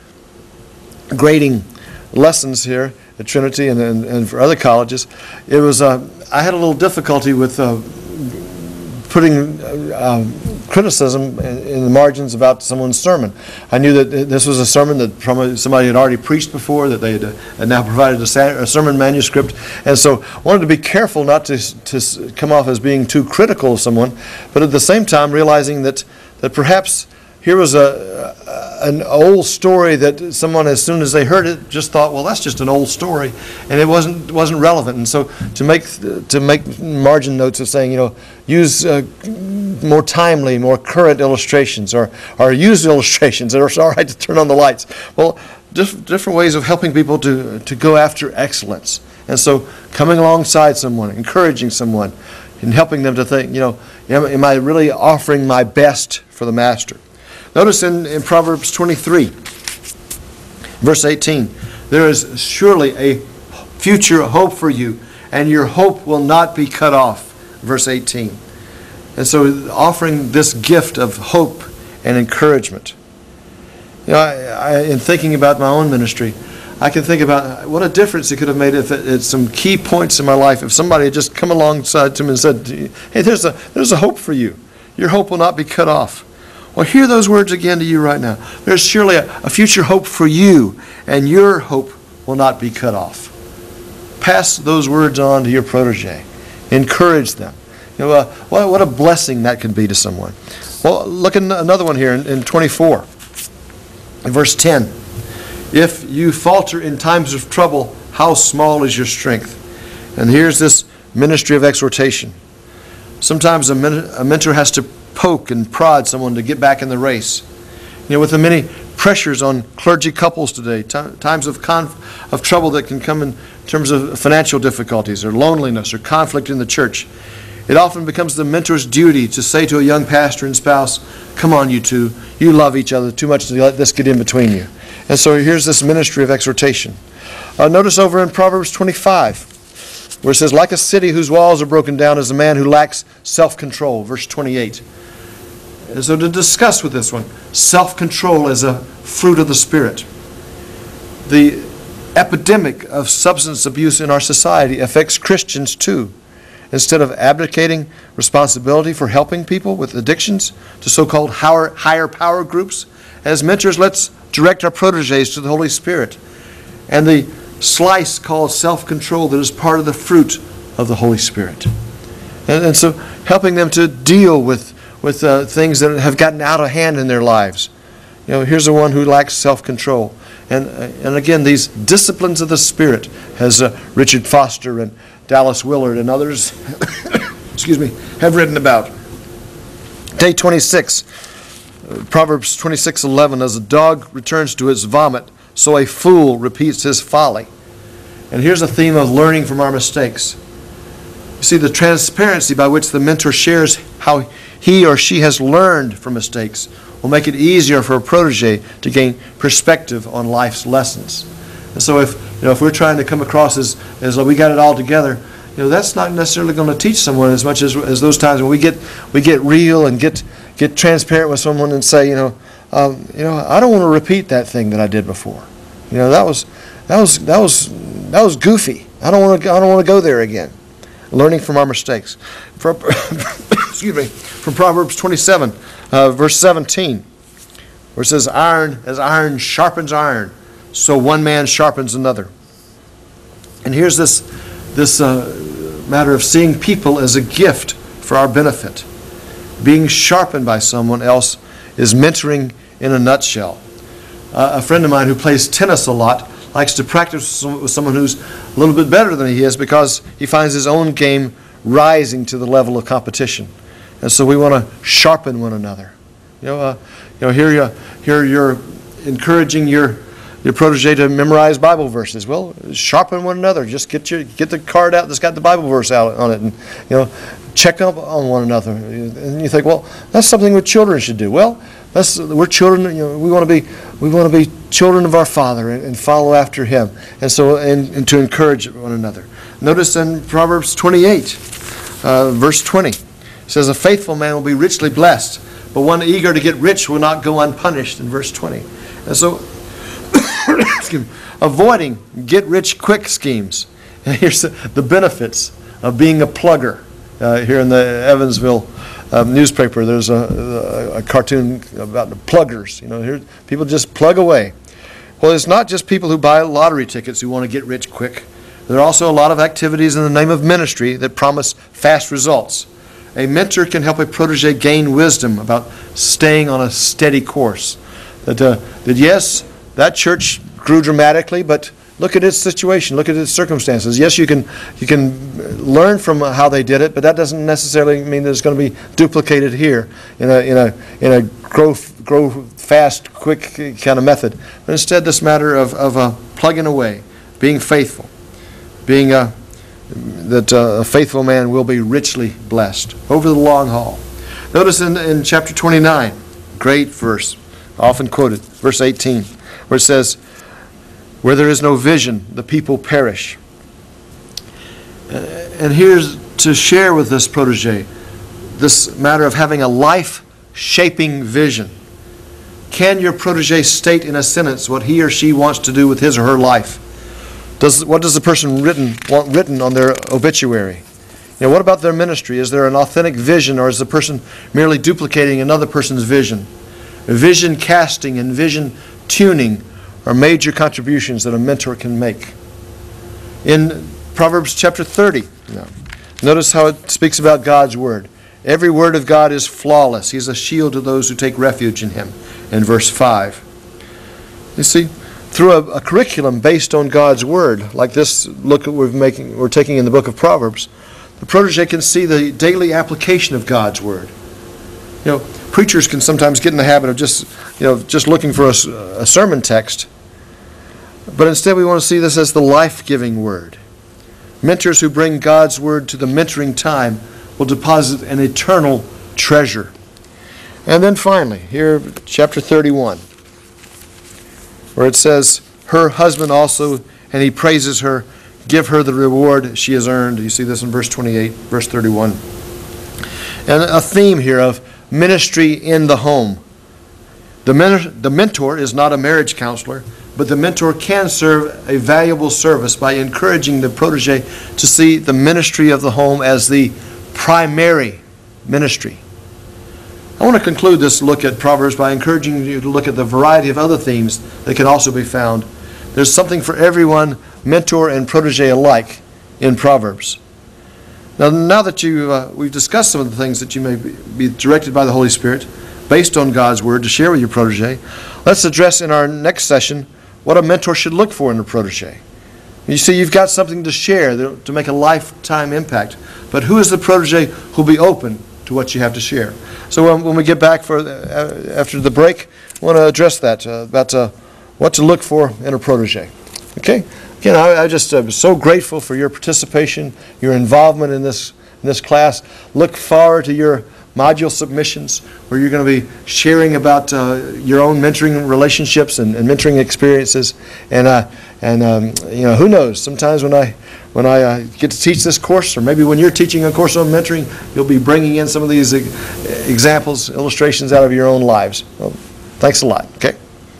grading lessons here at Trinity and, and, and for other colleges, it was uh, I had a little difficulty with uh, putting uh, um, criticism in, in the margins about someone's sermon. I knew that this was a sermon that probably somebody had already preached before, that they had, uh, had now provided a, sa- a sermon manuscript, and so wanted to be careful not to to come off as being too critical of someone, but at the same time realizing that that perhaps here was a, a an old story that someone, as soon as they heard it, just thought, well, that's just an old story, and it wasn't wasn't relevant. And so to make to make margin notes of saying, you know, use uh, more timely, more current illustrations, or or use illustrations. It's all right to turn on the lights. Well, diff- different ways of helping people to to go after excellence. And so coming alongside someone, encouraging someone, and helping them to think, you know, am, am I really offering my best for the master? Notice in, in Proverbs twenty-three, verse eighteen, there is surely a future hope for you, and your hope will not be cut off. Verse eighteen. And so offering this gift of hope and encouragement. You know, I, I, in thinking about my own ministry, I can think about what a difference it could have made if at some key points in my life, if somebody had just come alongside to me and said, hey, there's a, there's a hope for you. Your hope will not be cut off. Well, hear those words again to you right now. There's surely a, a future hope for you, and your hope will not be cut off. Pass those words on to your protege. Encourage them. You know, uh, what, what a blessing that could be to someone. Well, look at another one here in, in twenty-four, in verse ten. If you falter in times of trouble, how small is your strength? And here's this ministry of exhortation. Sometimes a, men- a mentor has to poke and prod someone to get back in the race. You know, with the many pressures on clergy couples today, t- times of conf- of trouble that can come in terms of financial difficulties or loneliness or conflict in the church, it often becomes the mentor's duty to say to a young pastor and spouse, come on, you two, you love each other too much to let this get in between you. And so here's this ministry of exhortation. Uh, notice over in Proverbs twenty-five, where it says, like a city whose walls are broken down is a man who lacks self-control. Verse twenty-eight. And so to discuss with this one, self-control as a fruit of the Spirit. The epidemic of substance abuse in our society affects Christians too. Instead of abdicating responsibility for helping people with addictions to so-called higher, higher power groups, as mentors, let's direct our proteges to the Holy Spirit and the slice called self-control that is part of the fruit of the Holy Spirit. And, and so helping them to deal with, with uh, things that have gotten out of hand in their lives. You know, here's the one who lacks self-control. And, and again, these disciplines of the Spirit, as uh, Richard Foster and Dallas Willard and others excuse me, have written about. Day twenty-six, uh, Proverbs twenty-six eleven, as a dog returns to its vomit, so a fool repeats his folly. And here's a theme of learning from our mistakes. You see, the transparency by which the mentor shares how he or she has learned from mistakes will make it easier for a protege to gain perspective on life's lessons. And so if, you know, if we're trying to come across as, as like we got it all together, you know, that's not necessarily going to teach someone as much as, as those times when we get we get real and get get transparent with someone and say, you know, um, you know, I don't want to repeat that thing that I did before. You know, that was that was that was that was goofy. I don't want to I don't want to go there again. Learning from our mistakes. From, excuse me, from Proverbs twenty-seven, uh, verse seventeen, where it says, "Iron as iron sharpens iron, so one man sharpens another." And here's this this uh, matter of seeing people as a gift for our benefit. Being sharpened by someone else is mentoring in a nutshell. Uh, a friend of mine who plays tennis a lot likes to practice with someone who's a little bit better than he is because he finds his own game rising to the level of competition. And so we want to sharpen one another. You know, uh, you know, here, you, here you're encouraging your your protege to memorize Bible verses. Well, sharpen one another. Just get your get the card out that's got the Bible verse out on it, and you know, check up on one another. And you think, well, that's something that children should do. Well, that's we're children. You know, we want to be we want to be children of our Father and, and follow after Him, and so and, and to encourage one another. Notice in Proverbs twenty-eight, uh, verse twenty, it says, "A faithful man will be richly blessed, but one eager to get rich will not go unpunished." In verse twenty, and so excuse me, avoiding get-rich-quick schemes. And here's the, the benefits of being a plugger. Uh, here in the Evansville um, newspaper, there's a, a, a cartoon about the pluggers. You know, here people just plug away. Well, it's not just people who buy lottery tickets who want to get rich quick. There are also a lot of activities in the name of ministry that promise fast results. A mentor can help a protege gain wisdom about staying on a steady course. That, uh, that yes, that church grew dramatically, but look at its situation, look at its circumstances. Yes, you can you can learn from how they did it, but that doesn't necessarily mean that it's going to be duplicated here in a in a in a grow grow fast, quick kind of method. But instead, this matter of of uh, plugging away, being faithful, being a that uh, a faithful man will be richly blessed over the long haul. Notice in in chapter twenty-nine, great verse, often quoted, verse eighteen, where it says, "Where there is no vision, the people perish." And here's to share with this protege this matter of having a life-shaping vision. Can your protege state in a sentence what he or she wants to do with his or her life? Does, what does the person written, want written on their obituary? You know, what about their ministry? Is there an authentic vision, or is the person merely duplicating another person's vision? Vision casting and vision tuning are major contributions that a mentor can make. In Proverbs chapter thirty, you know, notice how it speaks about God's Word. Every word of God is flawless. He's a shield to those who take refuge in Him, in verse five. You see, through a, a curriculum based on God's Word, like this look that we're making, we're taking in the book of Proverbs, the protege can see the daily application of God's Word. You know, preachers can sometimes get in the habit of just, you know, just looking for a, a sermon text, but instead we want to see this as the life-giving Word. Mentors who bring God's Word to the mentoring time will deposit an eternal treasure. And then finally, here, chapter thirty-one, where it says, "Her husband also, and he praises her, give her the reward she has earned." You see this in verse twenty-eight, verse thirty-one. And a theme here of ministry in the home. The, men- the mentor is not a marriage counselor, but the mentor can serve a valuable service by encouraging the protege to see the ministry of the home as the primary ministry. I want to conclude this look at Proverbs by encouraging you to look at the variety of other themes that can also be found. There's something for everyone, mentor and protege alike, in Proverbs. Now, now that you, uh, we've discussed some of the things that you may be, be directed by the Holy Spirit, based on God's Word, to share with your protege, let's address in our next session what a mentor should look for in a protege. You see, you've got something to share that, to make a lifetime impact. But who is the protege who will be open to what you have to share? So when, when we get back for uh, after the break, I want to address that, uh, about uh, what to look for in a protege. Okay? Again, I, I just am uh, so grateful for your participation, your involvement in this, in this class. Look forward to your module submissions, where you're going to be sharing about uh, your own mentoring relationships and, and mentoring experiences. And uh, and um, you know, who knows? Sometimes when I when I uh, get to teach this course, or maybe when you're teaching a course on mentoring, you'll be bringing in some of these e- examples, illustrations out of your own lives. Well, thanks a lot. Okay.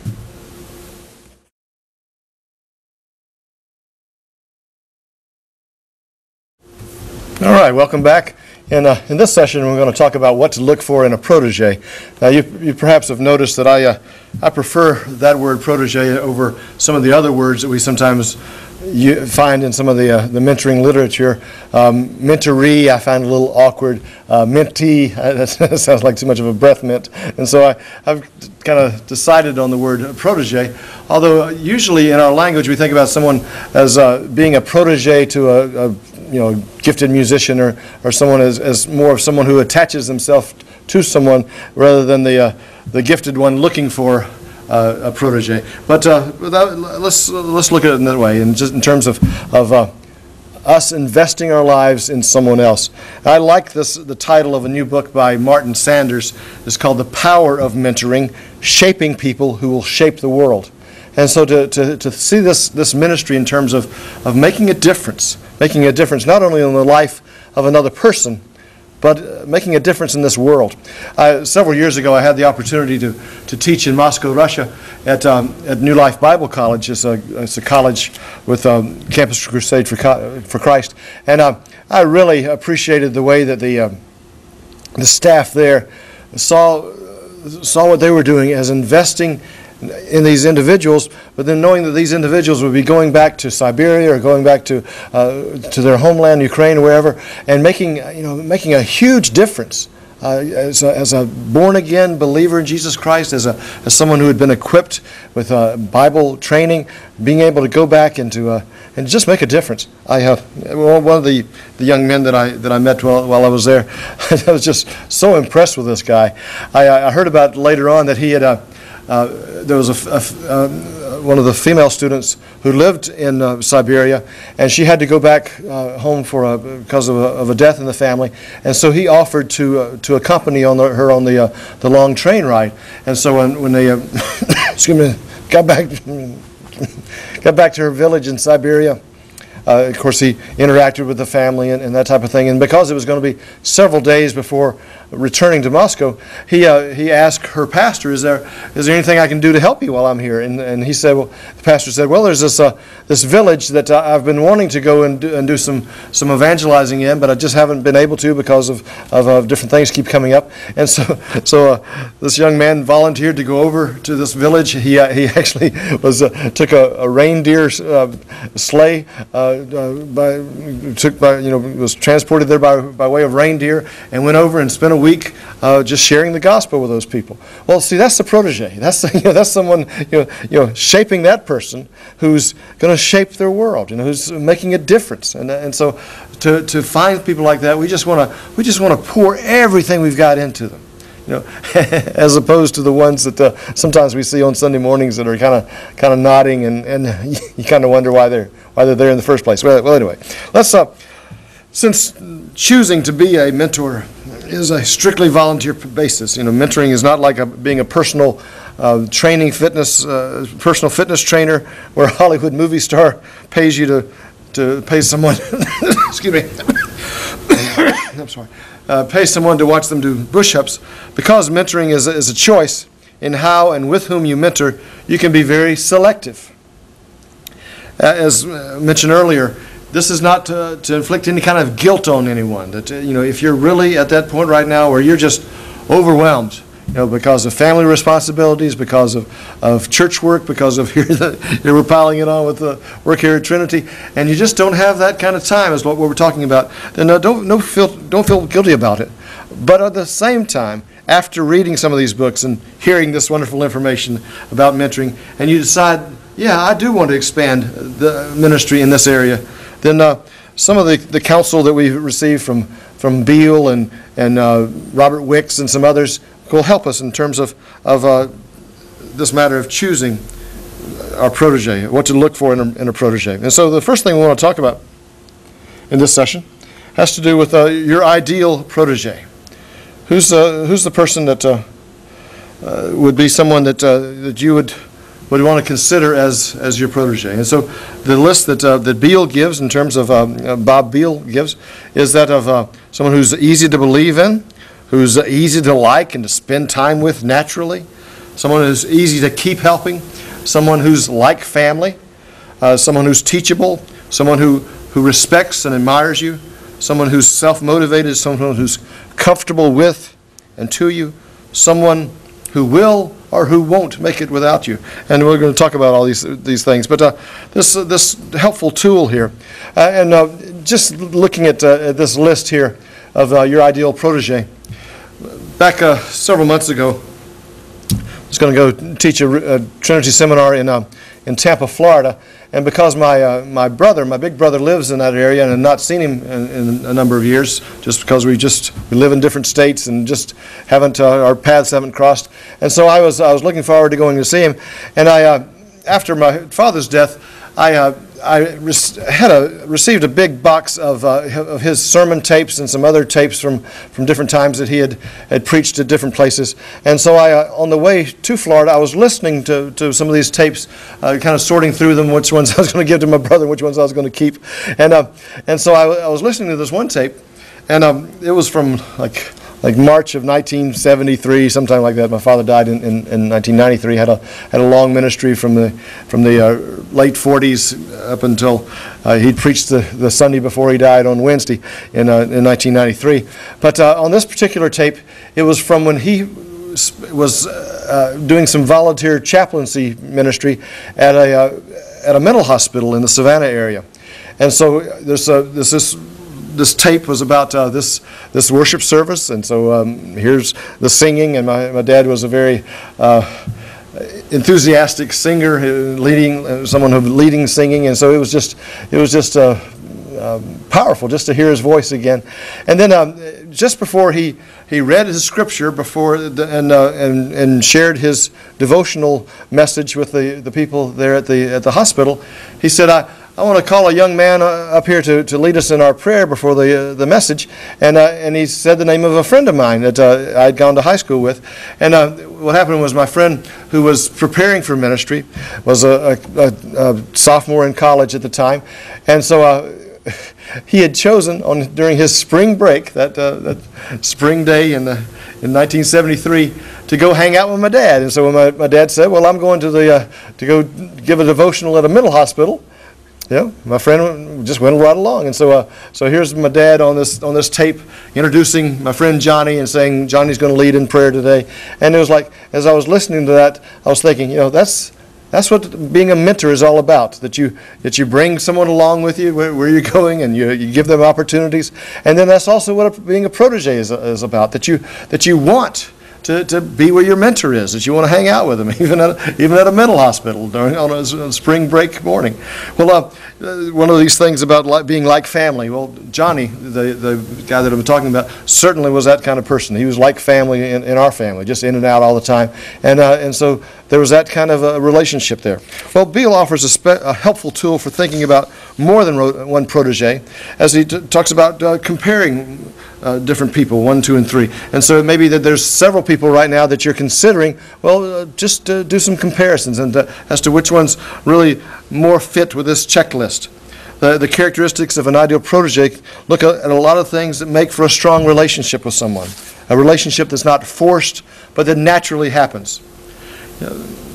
All right, welcome back. In, uh, in this session, we're going to talk about what to look for in a protege. Now, you, you perhaps have noticed that I, uh, I prefer that word protege over some of the other words that we sometimes you find in some of the, uh, the mentoring literature. Um, mentoree, I find a little awkward. Uh, mentee, uh, that sounds like too much of a breath mint. And so I, I've kind of decided on the word protege, although usually in our language we think about someone as uh, being a protege to a, a you know, gifted musician, or, or someone as, as more of someone who attaches himself to someone rather than the, uh, the gifted one looking for uh, a protege. But uh, without, let's, let's look at it in that way, and just in terms of, of uh, us investing our lives in someone else. I like this, the title of a new book by Martin Sanders. It's called The Power of Mentoring, Shaping People Who Will Shape the World. And so to, to, to see this, this ministry in terms of, of making a difference, making a difference not only in the life of another person, but uh, making a difference in this world. Uh, several years ago, I had the opportunity to, to teach in Moscow, Russia, at, um, at New Life Bible College. It's a, it's a college with um, Campus Crusade for, for Christ. And uh, I really appreciated the way that the, uh, the staff there saw, saw what they were doing as investing in these individuals, but then knowing that these individuals would be going back to Siberia or going back to uh, to their homeland, Ukraine, or wherever, and making you know making a huge difference uh, as a, as a born again believer in Jesus Christ, as a as someone who had been equipped with uh, Bible training, being able to go back and to uh, and just make a difference. I have well, one of the, the young men that I that I met while while I was there. I was just so impressed with this guy. I, I heard about later on that he had a. Uh, there was a, a, uh, one of the female students who lived in uh, Siberia, and she had to go back uh, home for a, because of a, of a death in the family, and so he offered to uh, to accompany on the, her on the uh, the long train ride. And so when when they uh, excuse me got back got back to her village in Siberia, uh, of course he interacted with the family and, and that type of thing. And because it was going to be several days before returning to Moscow, he uh, he asked her pastor, "Is there is there anything I can do to help you while I'm here?" And and he said, "Well," the pastor said, "Well, there's this uh, this village that uh, I've been wanting to go and do, and do some some evangelizing in, but I just haven't been able to because of of uh, different things keep coming up." And so so uh, this young man volunteered to go over to this village. He uh, he actually was uh, took a, a reindeer uh, sleigh uh, uh, by took by you know was transported there by by way of reindeer, and went over and spent a week uh, just sharing the gospel with those people. Well, see, that's the protege. That's you know, that's someone you know, you know shaping that person who's going to shape their world, you know, who's making a difference. And and so to to find people like that, we just want to we just want to pour everything we've got into them, you know, as opposed to the ones that uh, sometimes we see on Sunday mornings that are kind of kind of nodding, and and you kind of wonder why they're why they're there in the first place. Well, well anyway, let's uh, since choosing to be a mentor is a strictly volunteer basis. You know, mentoring is not like a, being a personal uh, training fitness, uh, personal fitness trainer, where a Hollywood movie star pays you to to pay someone. excuse me. I'm sorry. Uh, pay someone to watch them do push-ups. Because mentoring is a, is a choice in how and with whom you mentor, you can be very selective. As mentioned earlier, this is not to, to inflict any kind of guilt on anyone. That, you know, if you're really at that point right now where you're just overwhelmed, you know, because of family responsibilities, because of, of church work, because of here the, you know, we're piling it on with the work here at Trinity, and you just don't have that kind of time, is what we're talking about, then uh, don't, don't, feel, don't feel guilty about it. But at the same time, after reading some of these books and hearing this wonderful information about mentoring, and you decide, yeah, I do want to expand the ministry in this area, then uh, some of the, the counsel that we've received from, from Beale and, and uh, Robert Wicks and some others will help us in terms of, of uh, this matter of choosing our protege, what to look for in a, in a protege. And so the first thing we want to talk about in this session has to do with uh, your ideal protege. Who's, uh, who's the person that uh, uh, would be someone that, uh, that you would, would want to consider as, as your protege? And so the list that, uh, that Beale gives, in terms of um, uh, Bob Beale gives, is that of uh, someone who's easy to believe in, who's easy to like and to spend time with naturally, someone who's easy to keep helping, someone who's like family, uh, someone who's teachable, someone who, who respects and admires you, someone who's self-motivated, someone who's comfortable with and to you, someone who will or who won't make it without you. And we're going to talk about all these these things. But uh, this uh, this helpful tool here, uh, and uh, just looking at, uh, at this list here of uh, your ideal protege. Back uh, several months ago, I was going to go teach a, a Trinity seminar in uh, in Tampa, Florida, and because my uh, my brother, my big brother, lives in that area, and I've not seen him in, in a number of years, just because we just we live in different states and just haven't uh, our paths haven't crossed, and so I was I was looking forward to going to see him, and I uh, after my father's death, I. Uh, I had a, received a big box of, uh, of his sermon tapes and some other tapes from, from different times that he had, had preached at different places. And so I, uh, on the way to Florida, I was listening to, to some of these tapes, uh, kind of sorting through them, which ones I was going to give to my brother, which ones I was going to keep. And, uh, and so I, I was listening to this one tape, and um, it was from like... like March of nineteen seventy-three, sometime like that. My father died in, in, in nineteen ninety-three. Had a had a long ministry from the from the uh, late forties up until uh, he preached the, the Sunday before he died on Wednesday in uh, in nineteen ninety-three. But uh, on this particular tape, it was from when he was uh, doing some volunteer chaplaincy ministry at a uh, at a mental hospital in the Savannah area, and so there's a, there's this. This tape was about uh, this this worship service, and so um, here's the singing, and my, my dad was a very uh, enthusiastic singer, leading uh, someone who leading singing, and so it was just it was just uh, uh, powerful just to hear his voice again. And then um, just before he he read his scripture before the, and uh, and and shared his devotional message with the the people there at the at the hospital, he said, I. I want to call a young man uh, up here to, to lead us in our prayer before the uh, the message, and uh, and he said the name of a friend of mine that uh, I'd gone to high school with, and uh, what happened was my friend who was preparing for ministry was a, a, a sophomore in college at the time, and so uh, he had chosen on during his spring break that uh, that spring day in the in nineteen seventy-three to go hang out with my dad, and so when my, my dad said, well, I'm going to the uh, to go give a devotional at a mental hospital. Yeah, my friend just went right along, and so uh, so here's my dad on this on this tape introducing my friend Johnny and saying Johnny's going to lead in prayer today. And it was like, as I was listening to that, I was thinking, you know, that's that's what being a mentor is all about. That you that you bring someone along with you where, where you're going, and you you give them opportunities. And then that's also what a, being a protege is is about. That you that you want. To, to be where your mentor is, that you want to hang out with them, even at even at a mental hospital during on a, a spring break morning. Well, uh, one of these things about like, being like family. Well, Johnny, the the guy that I'm talking about, certainly was that kind of person. He was like family in, in our family, just in and out all the time, and uh, and so there was that kind of a relationship there. Well, Beale offers a, spe- a helpful tool for thinking about more than ro- one protege, as he t- talks about uh, comparing. Uh, different people, one, two, and three. And so it may be that there's several people right now that you're considering, well, uh, just uh, do some comparisons and uh, as to which one's really more fit with this checklist. The, the characteristics of an ideal protege look at, at a lot of things that make for a strong relationship with someone, a relationship that's not forced, but that naturally happens. Uh,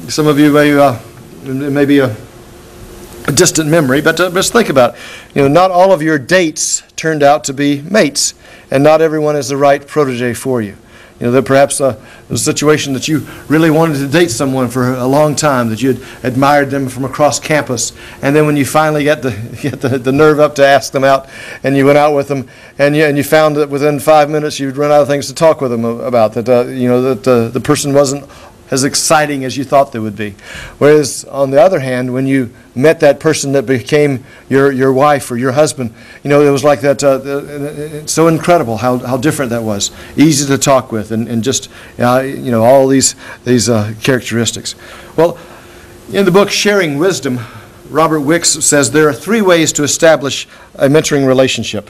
some of you may, uh, it may be a, a distant memory, but uh, just think about it. You know, not all of your dates turned out to be mates, and not everyone is the right protege for you. You know, that perhaps uh, a situation that you really wanted to date someone for a long time, that you had admired them from across campus, and then when you finally get the get the, the nerve up to ask them out, and you went out with them, and you and you found that within five minutes you'd run out of things to talk with them about. That uh, you know that uh, the person wasn't as exciting as you thought they would be. Whereas on the other hand, when you met that person that became your your wife or your husband, you know, it was like that. Uh, it's so incredible how, how different that was. Easy to talk with, and, and just uh, you know all these these uh, characteristics. Well, in the book Sharing Wisdom, Robert Wicks says there are three ways to establish a mentoring relationship.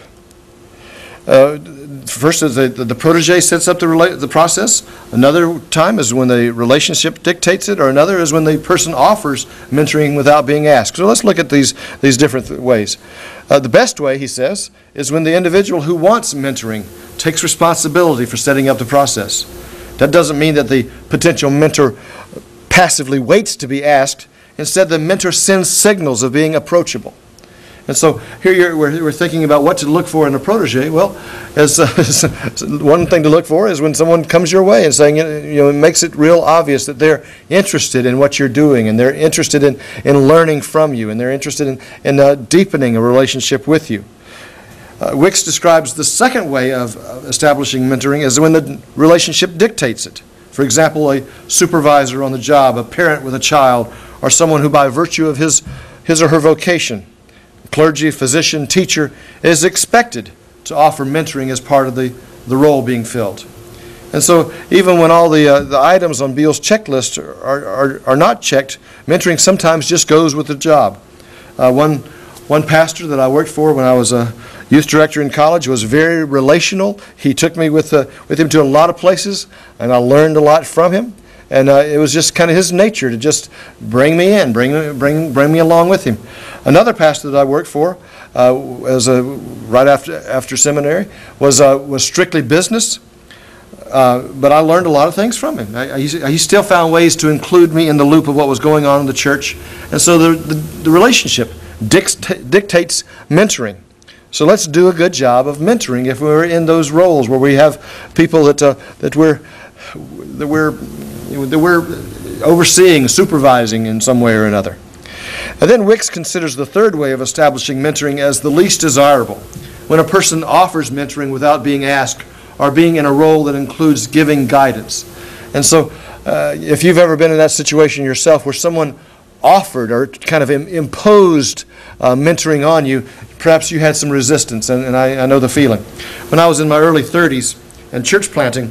Uh, First is the, the protege sets up the, rela- the process. Another time is when the relationship dictates it, or another is when the person offers mentoring without being asked. So let's look at these, these different th- ways. Uh, the best way, he says, is when the individual who wants mentoring takes responsibility for setting up the process. That doesn't mean that the potential mentor passively waits to be asked. Instead, the mentor sends signals of being approachable. And so here you're, we're, we're thinking about what to look for in a protege. Well, as, uh, one thing to look for is when someone comes your way and saying, you know, it makes it real obvious that they're interested in what you're doing, and they're interested in, in learning from you, and they're interested in, in uh, deepening a relationship with you. Uh, Wicks describes the second way of uh, establishing mentoring as when the relationship dictates it. For example, a supervisor on the job, a parent with a child, or someone who by virtue of his, his or her vocation, clergy, physician, teacher, is expected to offer mentoring as part of the, the role being filled. And so even when all the, uh, the items on Beale's checklist are, are, are not checked, mentoring sometimes just goes with the job. Uh, one, one pastor that I worked for when I was a youth director in college was very relational. He took me with, uh, with him to a lot of places, and I learned a lot from him. And uh, it was just kind of his nature to just bring me in, bring bring bring me along with him. Another pastor that I worked for, uh, as a right after after seminary, was uh, was strictly business. Uh, but I learned a lot of things from him. I, I, he still found ways to include me in the loop of what was going on in the church, and so the the, the relationship dict- dictates mentoring. So let's do a good job of mentoring if we're in those roles where we have people that uh, that we're that we're that we're overseeing, supervising in some way or another. And then Wicks considers the third way of establishing mentoring as the least desirable, when a person offers mentoring without being asked or being in a role that includes giving guidance. And so uh, if you've ever been in that situation yourself where someone offered or kind of im- imposed uh, mentoring on you, perhaps you had some resistance, and, and I, I know the feeling. When I was in my early thirties and church planting,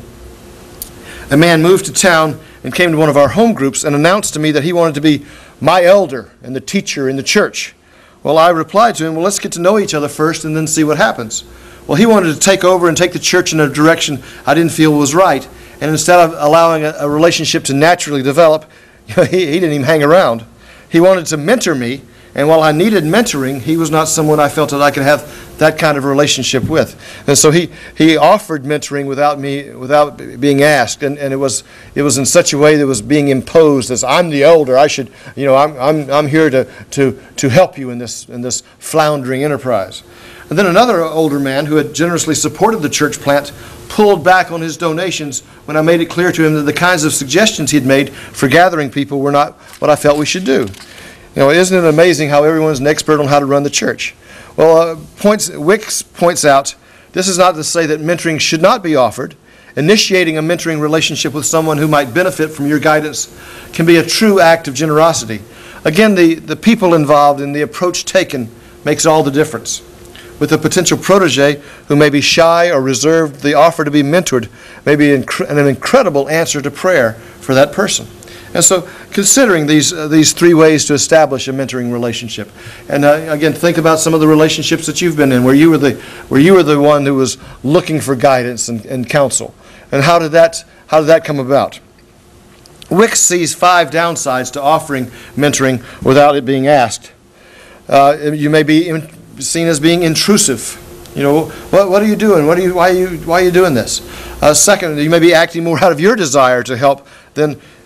a man moved to town and came to one of our home groups and announced to me that he wanted to be my elder and the teacher in the church. Well, I replied to him, well, let's get to know each other first and then see what happens. Well, he wanted to take over and take the church in a direction I didn't feel was right. And instead of allowing a, a relationship to naturally develop, he, he didn't even hang around. He wanted to mentor me, and while I needed mentoring, he was not someone I felt that I could have that kind of relationship with. And so he, he offered mentoring without me without being asked, and, and it was it was in such a way that was being imposed as I'm the elder, I should, you know, I'm I'm I'm here to to to help you in this in this floundering enterprise. And then another older man who had generously supported the church plant pulled back on his donations when I made it clear to him that the kinds of suggestions he'd made for gathering people were not what I felt we should do. You know, isn't it amazing how everyone's an expert on how to run the church? Well, uh, points, Wicks points out, this is not to say that mentoring should not be offered. Initiating a mentoring relationship with someone who might benefit from your guidance can be a true act of generosity. Again, the, the people involved and the approach taken makes all the difference. With a potential protege who may be shy or reserved, the offer to be mentored may be inc- an incredible answer to prayer for that person. And so considering these uh, these three ways to establish a mentoring relationship. And uh, again, think about some of the relationships that you've been in where you were the where you were the one who was looking for guidance and, and counsel. And how did that how did that come about? Wicks sees five downsides to offering mentoring without it being asked. Uh, you may be in, seen as being intrusive. You know, what what are you doing? What are you why are you why are you doing this? Uh, second, you may be acting more out of your desire to help than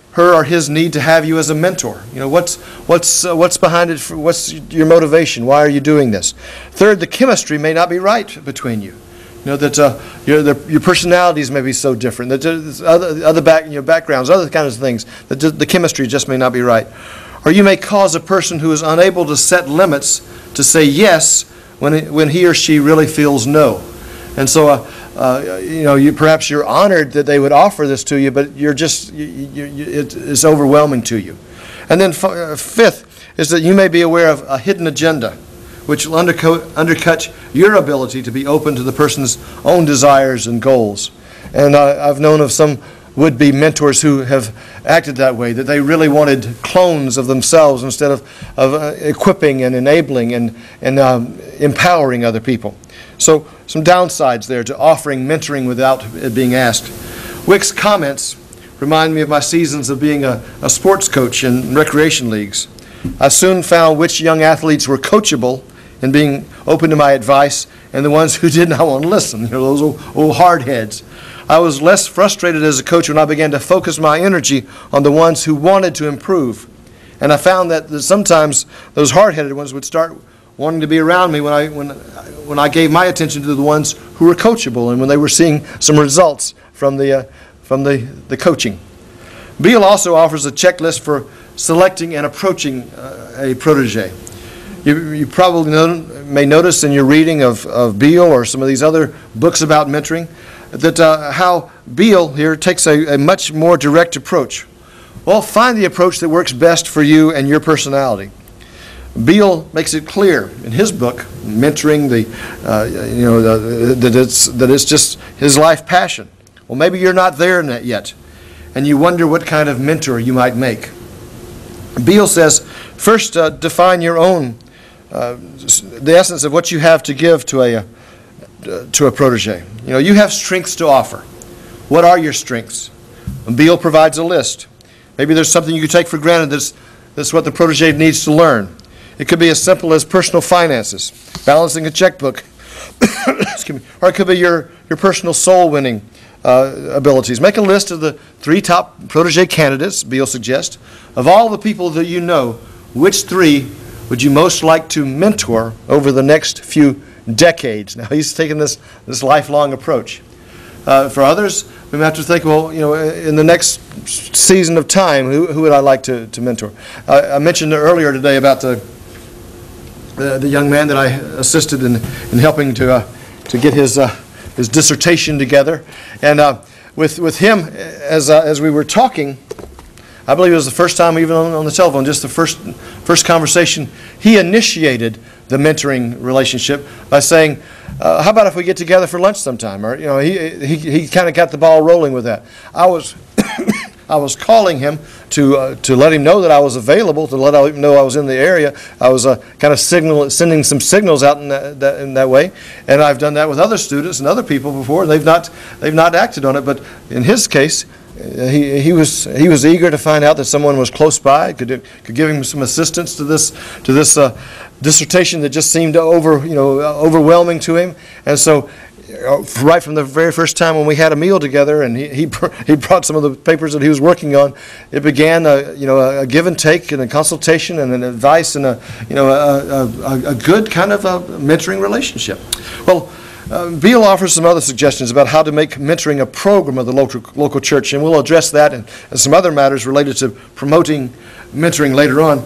her or his need to have you as a mentor? You know, what's what's uh, what's behind it? For, what's your motivation? Why are you doing this? Third, the chemistry may not be right between you. You know that uh, your the, your personalities may be so different. That there's other other back your backgrounds, other kinds of things. That the chemistry just may not be right. Or you may cause a person who is unable to set limits to say yes when it, when he or she really feels no. And so, uh, uh, you know, you, perhaps you're honored that they would offer this to you, but you're just, you, you, you, it, it's overwhelming to you. And then f uh, fifth is that you may be aware of a hidden agenda, which will undercut, undercut your ability to be open to the person's own desires and goals. And uh, I've known of some would-be mentors who have acted that way, that they really wanted clones of themselves instead of, of uh, equipping and enabling and, and um, empowering other people. So some downsides there to offering mentoring without it being asked. Wick's comments remind me of my seasons of being a, a sports coach in recreation leagues. I soon found which young athletes were coachable and being open to my advice, and the ones who did not want to listen, you know, those old, old hard heads. I was less frustrated as a coach when I began to focus my energy on the ones who wanted to improve. And I found that, that sometimes those hard-headed ones would start wanting to be around me when I, when, when I gave my attention to the ones who were coachable and when they were seeing some results from the, uh, from the, the coaching. Beale also offers a checklist for selecting and approaching uh, a protege. You, you probably know, may notice in your reading of, of Beale or some of these other books about mentoring that uh, how Beale here takes a, a much more direct approach. Well, find the approach that works best for you and your personality. Beale makes it clear in his book, Mentoring, the, uh, you know, the, that, it's, that it's just his life passion. Well, maybe you're not there yet, and you wonder what kind of mentor you might make. Beale says, first uh, define your own, uh, the essence of what you have to give to a, uh, to a protege. You know, you have strengths to offer. What are your strengths? And Beale provides a list. Maybe there's something you could take for granted that's, that's what the protege needs to learn. It could be as simple as personal finances, balancing a checkbook, excuse me, or it could be your, your personal soul-winning uh, abilities. Make a list of the three top protege candidates, Beale suggests. Of all the people that you know, which three would you most like to mentor over the next few decades? Now, he's taking this, this lifelong approach. Uh, for others, we have to think, well, you know, in the next season of time, who, who would I like to, to mentor? Uh, I mentioned earlier today about the The, the young man that I assisted in, in helping to, uh, to get his, uh, his dissertation together. And uh, with, with him, as, uh, as we were talking, I believe it was the first time even on, on the telephone, just the first, first conversation, he initiated the mentoring relationship by saying, uh, how about if we get together for lunch sometime? Or, you know, he, he, he kind of got the ball rolling with that. I was... I was calling him to uh, to let him know that I was available, to let him know I was in the area. I was uh, kind of signal, sending some signals out in that, that in that way, and I've done that with other students and other people before. They've not they've not acted on it, but in his case, uh, he he was he was eager to find out that someone was close by, could could give him some assistance to this to this uh, dissertation that just seemed over you know overwhelming to him, and so. Right from the very first time when we had a meal together, and he he, he brought some of the papers that he was working on, it began a you know a give and take and a consultation and an advice and a you know a, a, a good kind of a mentoring relationship. Well, uh, Beale offers some other suggestions about how to make mentoring a program of the local local church, and we'll address that and, and some other matters related to promoting mentoring later on.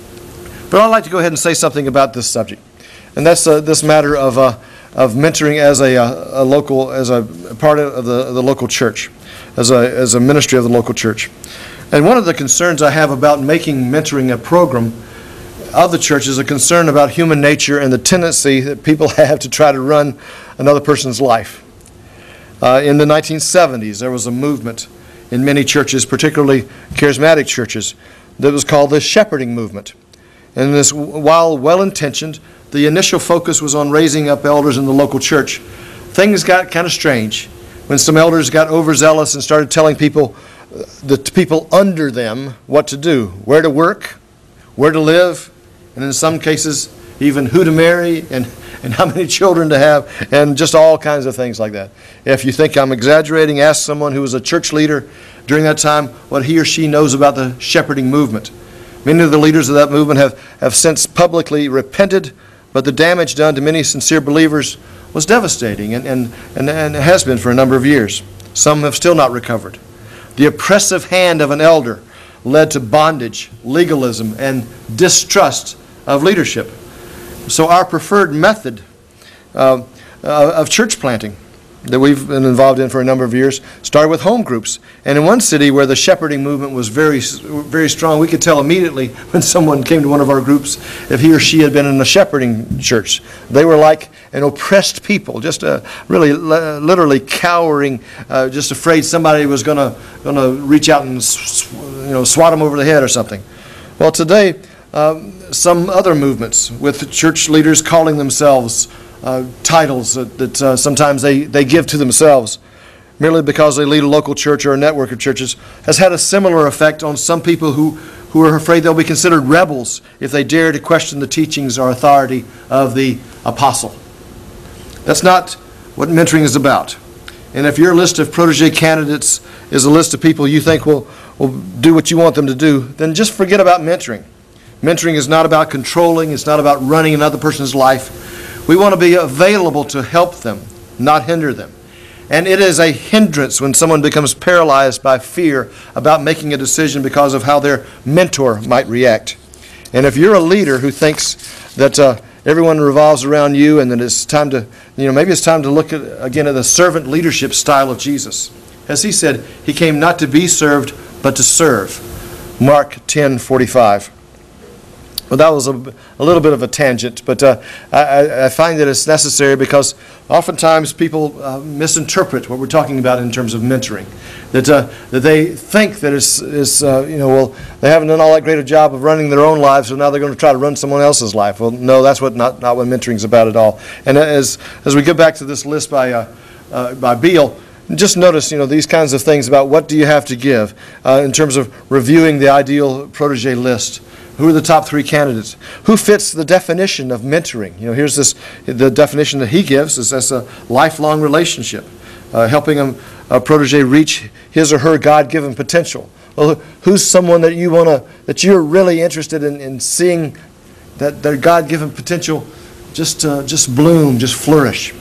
But I'd like to go ahead and say something about this subject, and that's uh, this matter of. Uh, of mentoring as a, a local, as a part of the, of the local church, as a, as a ministry of the local church. And one of the concerns I have about making mentoring a program of the church is a concern about human nature and the tendency that people have to try to run another person's life. Uh, in the nineteen seventies, there was a movement in many churches, particularly charismatic churches, that was called the shepherding movement. And this, while well-intentioned, the initial focus was on raising up elders in the local church. Things got kind of strange when some elders got overzealous and started telling people, the people under them, what to do, where to work, where to live, and in some cases, even who to marry and, and how many children to have, and just all kinds of things like that. If you think I'm exaggerating, ask someone who was a church leader during that time what he or she knows about the shepherding movement. Many of the leaders of that movement have, have since publicly repented, but the damage done to many sincere believers was devastating and, and, and, and has been for a number of years. Some have still not recovered. The oppressive hand of an elder led to bondage, legalism, and distrust of leadership. So our preferred method uh, uh, of church planting that we've been involved in for a number of years started with home groups. And in one city where the shepherding movement was very, very strong, we could tell immediately when someone came to one of our groups if he or she had been in a shepherding church. They were like an oppressed people, just uh, really literally cowering, uh, just afraid somebody was going to going to reach out and you know swat them over the head or something. Well, today, um, some other movements with church leaders calling themselves Uh, titles that, that uh, sometimes they, they give to themselves merely because they lead a local church or a network of churches has had a similar effect on some people who, who are afraid they'll be considered rebels if they dare to question the teachings or authority of the apostle. That's not what mentoring is about. And if your list of protege candidates is a list of people you think will, will do what you want them to do, then just forget about mentoring. Mentoring is not about controlling. It's not about running another person's life. We want to be available to help them, not hinder them. And it is a hindrance when someone becomes paralyzed by fear about making a decision because of how their mentor might react. And if you're a leader who thinks that uh, everyone revolves around you and that it's time to, you know, maybe it's time to look at, again at the servant leadership style of Jesus. As he said, he came not to be served, but to serve. Mark ten forty-five. Well, that was a, a little bit of a tangent, but uh, I, I find that it's necessary because oftentimes people uh, misinterpret what we're talking about in terms of mentoring. That uh, that they think that it's, it's uh, you know, well, they haven't done all that great a job of running their own lives, so now they're going to try to run someone else's life. Well, no, that's what not, not what mentoring is about at all. And as as we get back to this list by uh, uh, by Beale, just notice, you know, these kinds of things about what do you have to give uh, in terms of reviewing the ideal protege list. Who are the top three candidates? Who fits the definition of mentoring? You know, here's this, the definition that he gives is as a lifelong relationship, uh, helping a, a protege reach his or her God-given potential. Well, who's someone that you want to, that you're really interested in, in seeing that their God-given potential just, uh, just bloom, just flourish?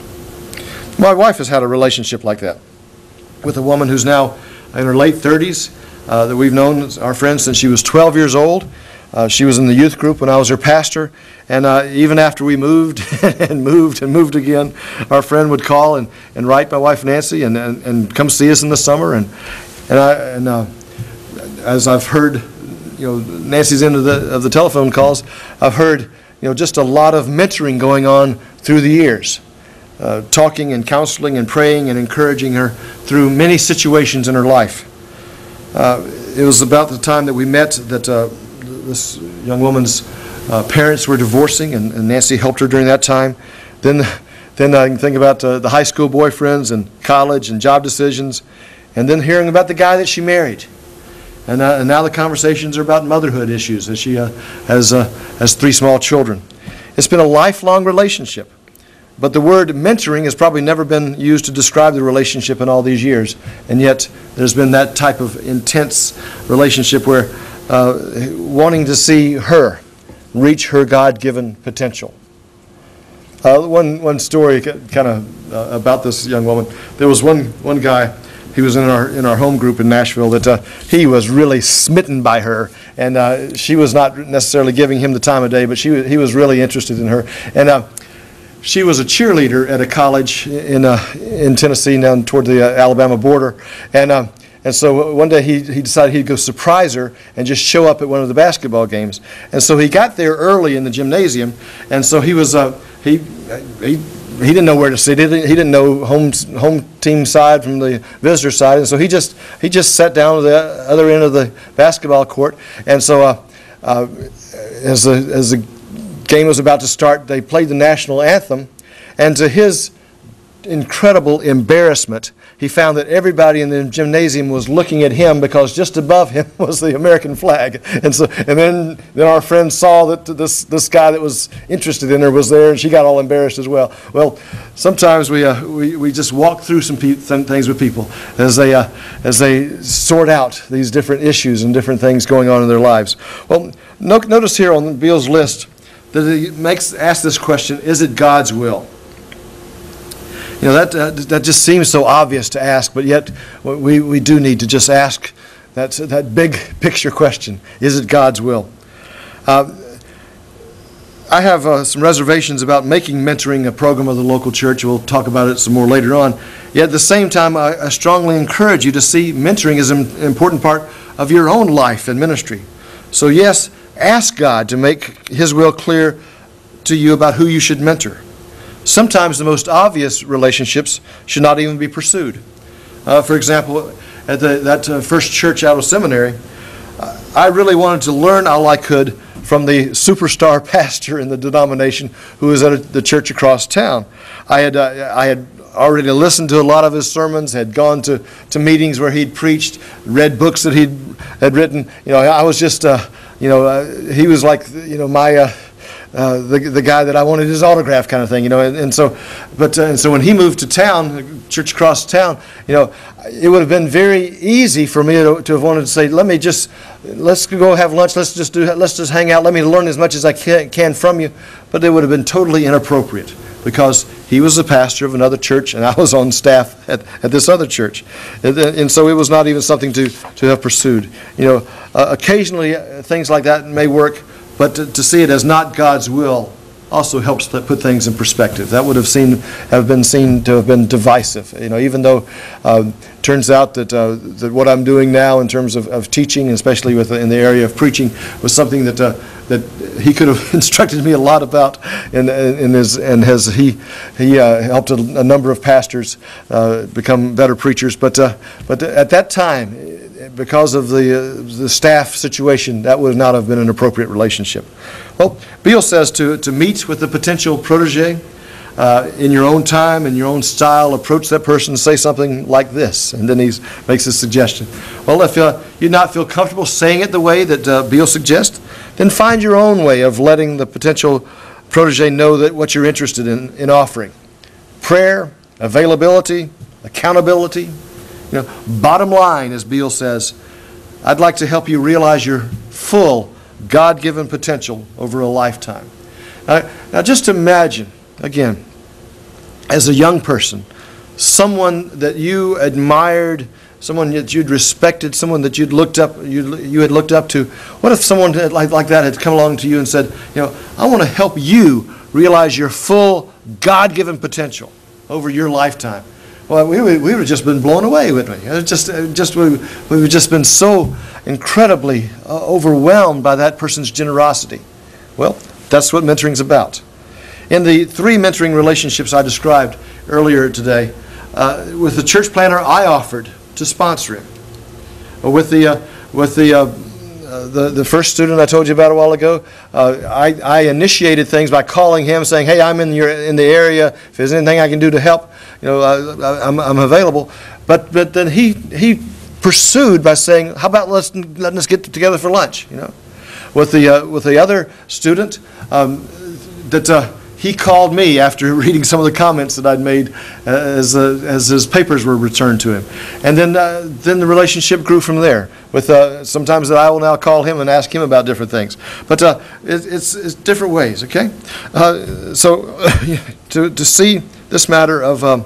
My wife has had a relationship like that with a woman who's now in her late thirties, uh, that we've known, our friend, since she was twelve years old. Uh, she was in the youth group when I was her pastor, and uh, even after we moved and moved and moved again, our friend would call and, and write my wife Nancy and, and, and come see us in the summer. And and, I, and uh, as I've heard, you know, Nancy's end of the of the telephone calls, I've heard, you know, just a lot of mentoring going on through the years, uh, talking and counseling and praying and encouraging her through many situations in her life. Uh, it was about the time that we met that. Uh, This young woman's uh, parents were divorcing, and, and Nancy helped her during that time. Then, then I can think about uh, the high school boyfriends and college and job decisions, and then hearing about the guy that she married. And, uh, and now the conversations are about motherhood issues as she uh, has, uh, has three small children. It's been a lifelong relationship. But the word mentoring has probably never been used to describe the relationship in all these years. And yet there's been that type of intense relationship where Uh, wanting to see her reach her God-given potential. Uh, one one story kind of uh, about this young woman. There was one one guy. He was in our in our home group in Nashville. That uh, he was really smitten by her, and uh, she was not necessarily giving him the time of day, but she was, he was really interested in her. And uh, she was a cheerleader at a college in uh, in Tennessee, down toward the uh, Alabama border, and. Uh, And so one day he, he decided he'd go surprise her and just show up at one of the basketball games. And so he got there early in the gymnasium, and so he was uh, he he he didn't know where to sit. He didn't, he didn't know home home team side from the visitor side, and so he just he just sat down at the other end of the basketball court. And so uh, uh, as the as the game was about to start, they played the national anthem, and to his incredible embarrassment, he found that everybody in the gymnasium was looking at him because just above him was the American flag. And so, and then, then our friend saw that this, this guy that was interested in her was there, and she got all embarrassed as well. Well, sometimes we, uh, we, we just walk through some, pe some things with people as they, uh, as they sort out these different issues and different things going on in their lives. Well, no, notice here on Beale's list that he makes, asks this question, is it God's will? You know, that, uh, that just seems so obvious to ask, but yet we, we do need to just ask that, that big picture question, is it God's will? Uh, I have uh, some reservations about making mentoring a program of the local church. We'll talk about it some more later on. Yet at the same time, I, I strongly encourage you to see mentoring as an important part of your own life and ministry. So yes, ask God to make His will clear to you about who you should mentor. Sometimes the most obvious relationships should not even be pursued. Uh, for example, at the, that uh, first church out of seminary, uh, I really wanted to learn all I could from the superstar pastor in the denomination who was at a, the church across town. I had, uh, I had already listened to a lot of his sermons, had gone to, to meetings where he'd preached, read books that he had written. You know, I was just, uh, you know, uh, he was like, you know, my... Uh, Uh, the the guy that I wanted his autograph, kind of thing, you know, and, and so, but uh, and so when he moved to town, church across town, you know, it would have been very easy for me to, to have wanted to say, let me just, let's go have lunch, let's just do, let's just hang out, let me learn as much as I can, can from you, but it would have been totally inappropriate because he was the pastor of another church and I was on staff at, at this other church, and, and so it was not even something to to have pursued. You know, uh, occasionally uh, things like that may work. But to, to see it as not God's will also helps to put things in perspective. That would have seen have been seen to have been divisive. You know, even though uh, it turns out that uh, that what I'm doing now in terms of, of teaching, especially with in the area of preaching, was something that uh, that he could have instructed me a lot about, and and his and has he he uh, helped a, a number of pastors uh, become better preachers. But uh, but at that time, because of the uh, the staff situation, that would not have been an appropriate relationship. Well, Beale says to to meet with the potential protege uh, in your own time, in your own style, approach that person and say something like this, and then he makes a suggestion. Well, if uh, you not feel comfortable saying it the way that uh, Beale suggests, then find your own way of letting the potential protege know that what you're interested in in offering. Prayer, availability, accountability. You know, bottom line, as Beale says, I'd like to help you realize your full God-given potential over a lifetime. Now, now just imagine, again, as a young person, someone that you admired, someone that you'd respected, someone that you'd looked up, you, you had looked up to. What if someone had, like, like that had come along to you and said, you know, I want to help you realize your full God-given potential over your lifetime? Well, we would, we would have just been blown away, wouldn't we? It was just, just we, we would have just been so incredibly uh, overwhelmed by that person's generosity. Well, that's what mentoring's about. In the three mentoring relationships I described earlier today, uh, with the church planner, I offered to sponsor him. With the uh, with the uh, uh, the the first student I told you about a while ago, uh, I, I initiated things by calling him, saying, "Hey, I'm in your in the area. If there's anything I can do to help, you know, I, I'm I'm available." But but then he he pursued by saying, "How about let's letting us get together for lunch?" You know, with the uh, with the other student, um, that. Uh, He called me after reading some of the comments that I'd made uh, as uh, as his papers were returned to him, and then uh, then the relationship grew from there. With uh, sometimes that I will now call him and ask him about different things, but uh, it, it's, it's different ways. Okay, uh, so to to see this matter of um,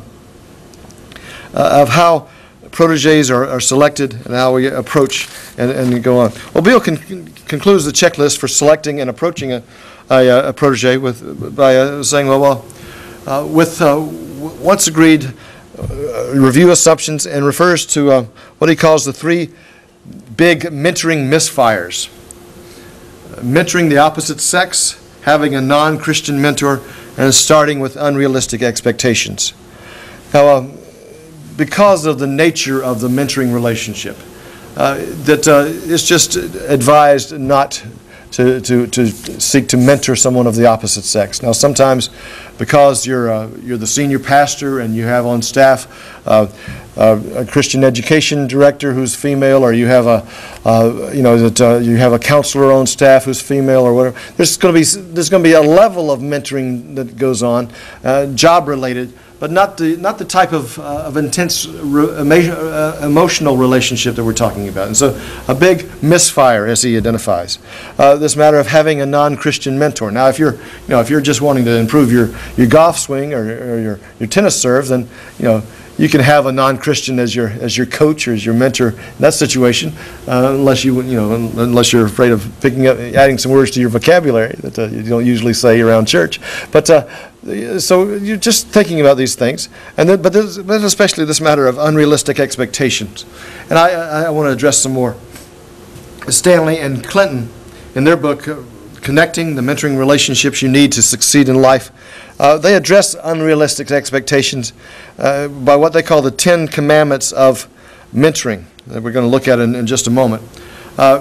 uh, of how proteges are, are selected and how we approach and, and go on. Well, Bill con concludes the checklist for selecting and approaching a. A, a protege with by uh, saying, well, well uh, with uh, once agreed, uh, review assumptions, and refers to uh, what he calls the three big mentoring misfires: uh, mentoring the opposite sex, having a non-Christian mentor, and starting with unrealistic expectations. Now, um, because of the nature of the mentoring relationship, uh, that uh, it's just advised not to, to, to seek to mentor someone of the opposite sex. Now, sometimes because you're, uh, you're the senior pastor and you have on staff uh, uh, a Christian education director who's female, or you have a, uh, you know, that uh, you have a counselor on staff who's female, or whatever. There's going to be there's going to be a level of mentoring that goes on, uh, job related, but not the not the type of uh, of intense re uh, emotional relationship that we're talking about. And so, a big misfire, as he identifies, uh, this matter of having a non-Christian mentor. Now, if you're you know if you're just wanting to improve your your golf swing or, or your your tennis serve, then you know. You can have a non-Christian as your as your coach or as your mentor in that situation, uh, unless you you know unless you're afraid of picking up adding some words to your vocabulary that uh, you don't usually say around church. But uh, so you're just thinking about these things, and then, but, this, but especially this matter of unrealistic expectations, and I I, I want to address some more. Stanley and Clinton, in their book, uh, Connecting the Mentoring Relationships You Need to Succeed in Life, uh, they address unrealistic expectations uh, by what they call the Ten Commandments of Mentoring, that we're going to look at in, in just a moment. Uh,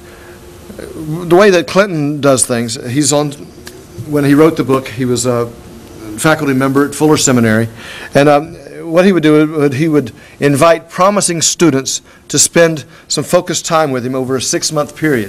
the way that Clinton does things, he's on, when he wrote the book, he was a faculty member at Fuller Seminary, and um, what he would do is he would invite promising students to spend some focused time with him over a six-month period.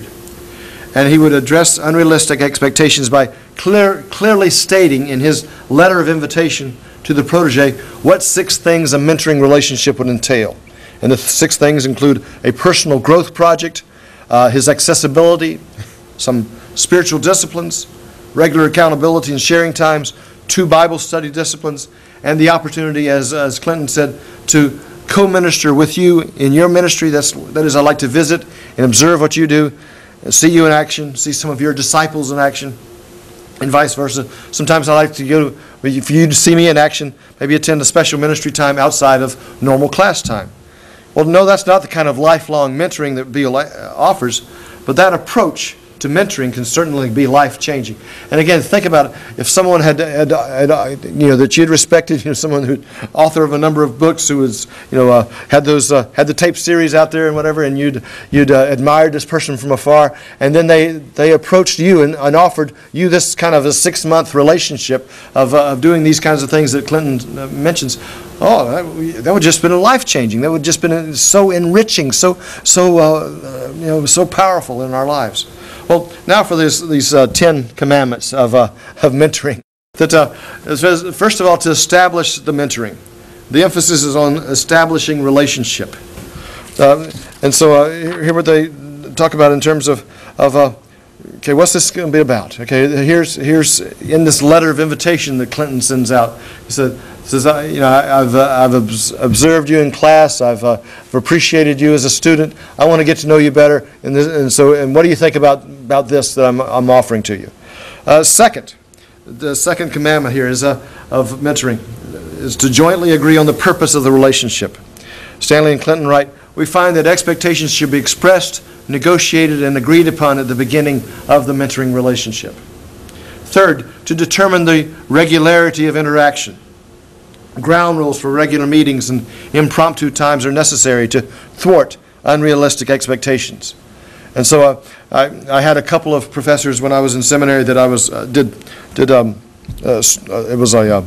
And he would address unrealistic expectations by clear, clearly stating in his letter of invitation to the protege what six things a mentoring relationship would entail. And the six things include a personal growth project, uh, his accessibility, some spiritual disciplines, regular accountability and sharing times, two Bible study disciplines, and the opportunity, as, as Clinton said, to co-minister with you in your ministry. That's, that is, I like to visit and observe what you do, see you in action, see some of your disciples in action, and vice versa. Sometimes I like to go, for you to see me in action, maybe attend a special ministry time outside of normal class time. Well, no, that's not the kind of lifelong mentoring that Beale offers, but that approach to mentoring can certainly be life-changing. And again, think about it. If someone had, had, had you know, that you'd respected, you know, someone who, author of a number of books, who was, you know, uh, had those, uh, had the tape series out there and whatever, and you'd, you'd uh, admired this person from afar, and then they, they approached you and, and offered you this kind of a six-month relationship of, uh, of doing these kinds of things that Clinton uh, mentions. Oh, that, that would just been a life-changing. That would just been so enriching, so, so, uh, you know, so powerful in our lives. Well, now for these, these uh, Ten Commandments of, uh, of mentoring. That, uh, it says, first of all, to establish the mentoring. The emphasis is on establishing relationship. Uh, and so uh, here what they talk about in terms of, of uh, okay, what's this going to be about? Okay, here's, here's in this letter of invitation that Clinton sends out. He said, says, you know, I've, uh, I've observed you in class. I've, uh, I've appreciated you as a student. I want to get to know you better. And, this, and so, and what do you think about, about this that I'm, I'm offering to you? Uh, second, the second commandment here is uh, of mentoring is to jointly agree on the purpose of the relationship. Stanley and Clinton write, we find that expectations should be expressed, negotiated, and agreed upon at the beginning of the mentoring relationship. Third, to determine the regularity of interaction. Ground rules for regular meetings and impromptu times are necessary to thwart unrealistic expectations. And so uh, I, I had a couple of professors when I was in seminary that I was uh, did did um, uh, it was a uh,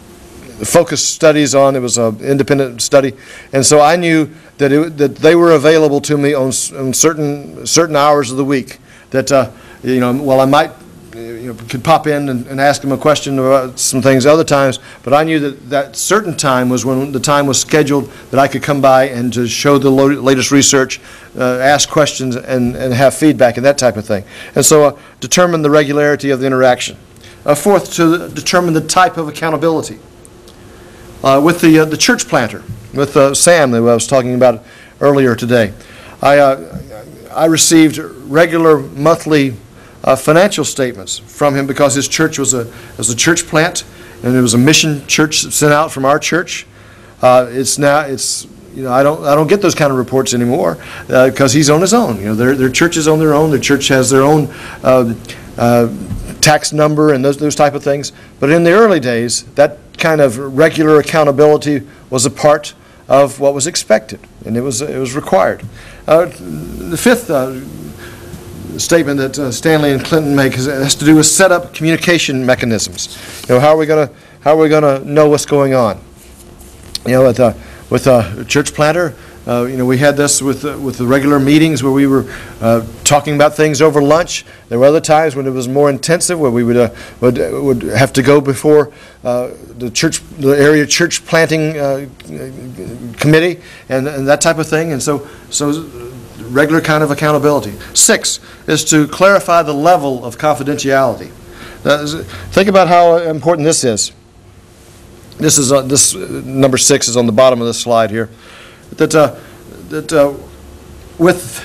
focused studies on. It was an independent study, and so I knew that it, that they were available to me on, on certain certain hours of the week. That uh, you know, well, I might. You know, could pop in and, and ask him a question about some things other times, but I knew that that certain time was when the time was scheduled that I could come by and to show the lo latest research, uh, ask questions, and, and have feedback and that type of thing. And so uh, determine the regularity of the interaction. Uh, fourth, to determine the type of accountability. Uh, with the, uh, the church planter, with uh, Sam that I was talking about earlier today, I, uh, I received regular monthly Uh, financial statements from him because his church was a was a church plant, and it was a mission church sent out from our church. Uh, it's now it's you know I don't I don't get those kind of reports anymore because uh, he's on his own. You know their their church is on their own. Their church has their own uh, uh, tax number and those those type of things. But in the early days, that kind of regular accountability was a part of what was expected, and it was it was required. Uh, the fifth. Uh, statement that uh, Stanley and Clinton make has, has to do with set up communication mechanisms. You know, how are we going to how are we going to know what's going on? You know, with a with a church planter, uh, you know, we had this with uh, with the regular meetings where we were uh, talking about things over lunch. There were other times when it was more intensive, where we would uh, would would have to go before uh, the church, the area church planting uh, committee, and, and that type of thing. And so so. Regular kind of accountability. Six is to clarify the level of confidentiality. Now, think about how important this is. This is uh, this uh, number six is on the bottom of this slide here. That uh, that uh, with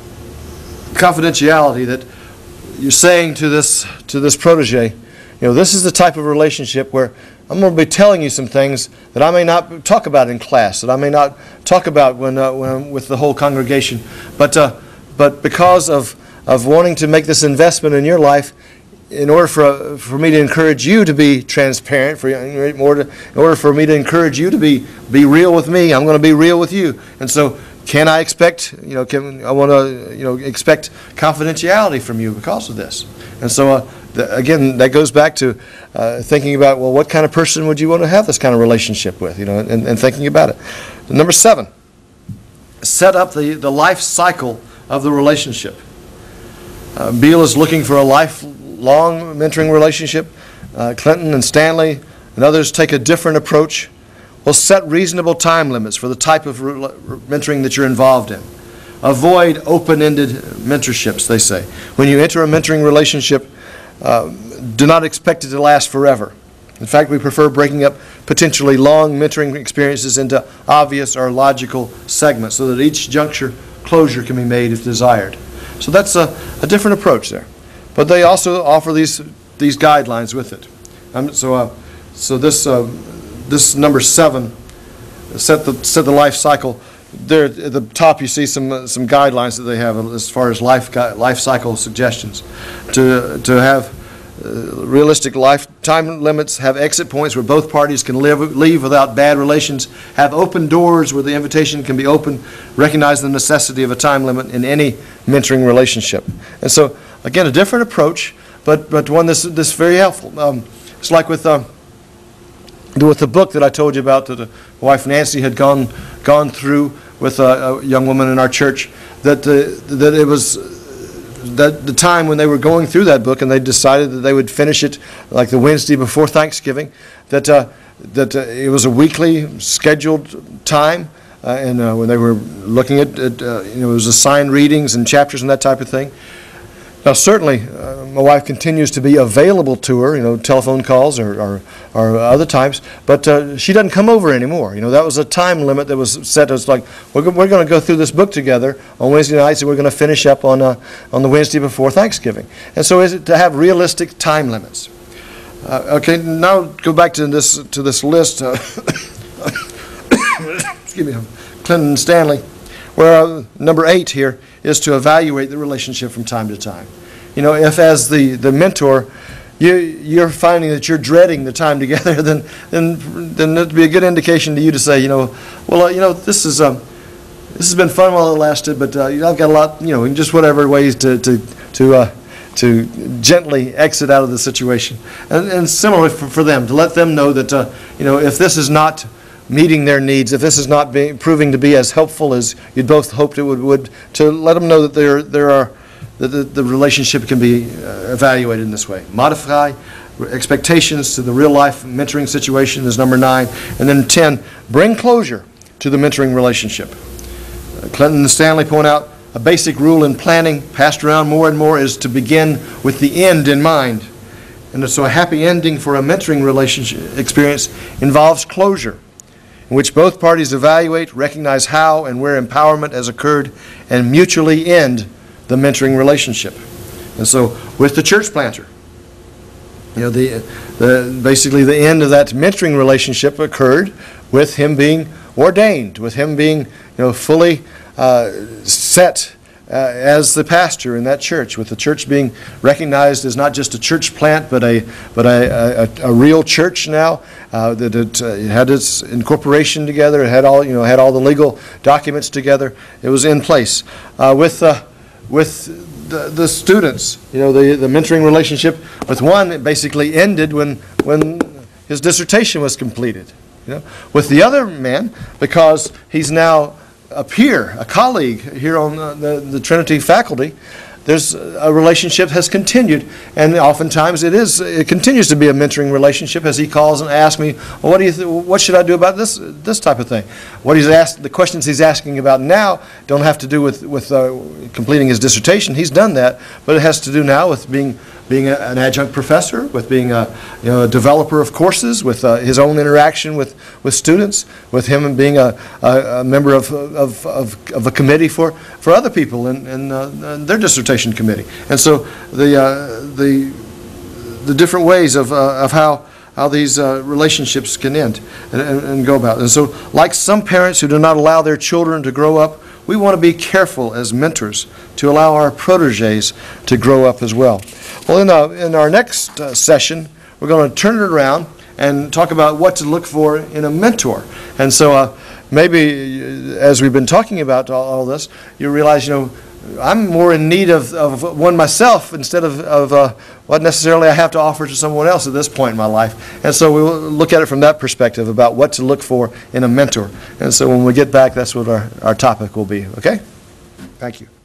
confidentiality, that you're saying to this to this protege, you know, this is the type of relationship where I'm going to be telling you some things that I may not talk about in class, that I may not talk about when, uh, when I'm with the whole congregation. But, uh, but because of, of wanting to make this investment in your life, in order for, for me to encourage you to be transparent, for, in order, in order for me to encourage you to be, be real with me, I'm going to be real with you. And so can I expect, you know, can, I want to, you know, expect confidentiality from you because of this. And so, uh, the, again, that goes back to uh, thinking about, well, what kind of person would you want to have this kind of relationship with, you know, and, and thinking about it. Number seven, set up the, the life cycle of the relationship. Uh, Beale is looking for a lifelong mentoring relationship. Uh, Clinton and Stanley and others take a different approach. Well, set reasonable time limits for the type of mentoring that you're involved in. Avoid open-ended mentorships, they say. When you enter a mentoring relationship, uh, do not expect it to last forever. In fact, we prefer breaking up potentially long mentoring experiences into obvious or logical segments so that each juncture closure can be made if desired. So that's a, a different approach there. But they also offer these these guidelines with it. Um, so, uh, so this uh, this number seven, set the set the life cycle. There at the top, you see some uh, some guidelines that they have as far as life life cycle suggestions. To to have uh, realistic lifetime limits, have exit points where both parties can live leave without bad relations, have open doors where the invitation can be open, recognize the necessity of a time limit in any mentoring relationship. And so, again, a different approach, but but one that's that's very helpful. Um, it's like with. Uh, With the book that I told you about that the wife Nancy had gone gone through with a, a young woman in our church, that uh, that it was that the time when they were going through that book and they decided that they would finish it like the Wednesday before Thanksgiving, that uh, that uh, it was a weekly scheduled time, uh, and uh, when they were looking at, at uh, you know, it was assigned readings and chapters and that type of thing. Now, certainly, uh, my wife continues to be available to her, you know, telephone calls or, or, or other times, but uh, she doesn't come over anymore. You know, that was a time limit that was set. It's like, we're, we're going to go through this book together on Wednesday nights, and we're going to finish up on, uh, on the Wednesday before Thanksgiving. And so is it to have realistic time limits. Uh, okay, now go back to this, to this list. Uh, excuse me, Clinton and Stanley. Where uh, number eight here is to evaluate the relationship from time to time. You know, if as the, the mentor, you, you're finding that you're dreading the time together, then then then that'd be a good indication to you to say, you know, well, uh, you know, this is um, this has been fun while it lasted, but uh, you know, I've got a lot, you know, in just whatever ways to to to uh, to gently exit out of the situation. And, and similarly for, for them, to let them know that uh, you know, if this is not meeting their needs, if this is not being, proving to be as helpful as you'd both hoped it would, would to let them know that there there are that the, the relationship can be uh, evaluated in this way. Modify expectations to the real life mentoring situation is number nine, and then ten, bring closure to the mentoring relationship. Uh, Clinton and Stanley point out a basic rule in planning, passed around more and more, is to begin with the end in mind. And so a happy ending for a mentoring relationship experience involves closure, in which both parties evaluate, recognize how and where empowerment has occurred, and mutually end the mentoring relationship. And so with the church planter, you know, the, the basically the end of that mentoring relationship occurred with him being ordained, with him being, you know, fully uh, set Uh, as the pastor in that church, with the church being recognized as not just a church plant, but a but a, a, a real church now. Uh, that it, uh, it had its incorporation together. It had all you know had all the legal documents together. It was in place. Uh, with uh, with the, the students, you know, the, the mentoring relationship with one, it basically ended when, when his dissertation was completed. You know? With the other man, because he's now a peer, a colleague here on the, the, the Trinity faculty, there's a relationship has continued, and oftentimes it is it continues to be a mentoring relationship as he calls and asks me, well, what do you th what should I do about this this type of thing? What he's asked, the questions he's asking about now don't have to do with with uh, completing his dissertation. He's done that, but it has to do now with being being a, an adjunct professor, with being a, you know, a developer of courses, with uh, his own interaction with, with students, with him being a, a, a member of, of, of, of a committee for, for other people in, in uh, their dissertation committee. And so the, uh, the, the different ways of, uh, of how, how these uh, relationships can end and, and, and go about. And so like some parents who do not allow their children to grow up, we want to be careful as mentors to allow our protégés to grow up as well. Well, in, uh, in our next uh, session, we're going to turn it around and talk about what to look for in a mentor. And so uh, maybe as we've been talking about all, all this, you realize, you know, I'm more in need of, of one myself instead of, of uh, what necessarily I have to offer to someone else at this point in my life. And so we'll look at it from that perspective about what to look for in a mentor. And so when we get back, that's what our, our topic will be. Okay? Thank you.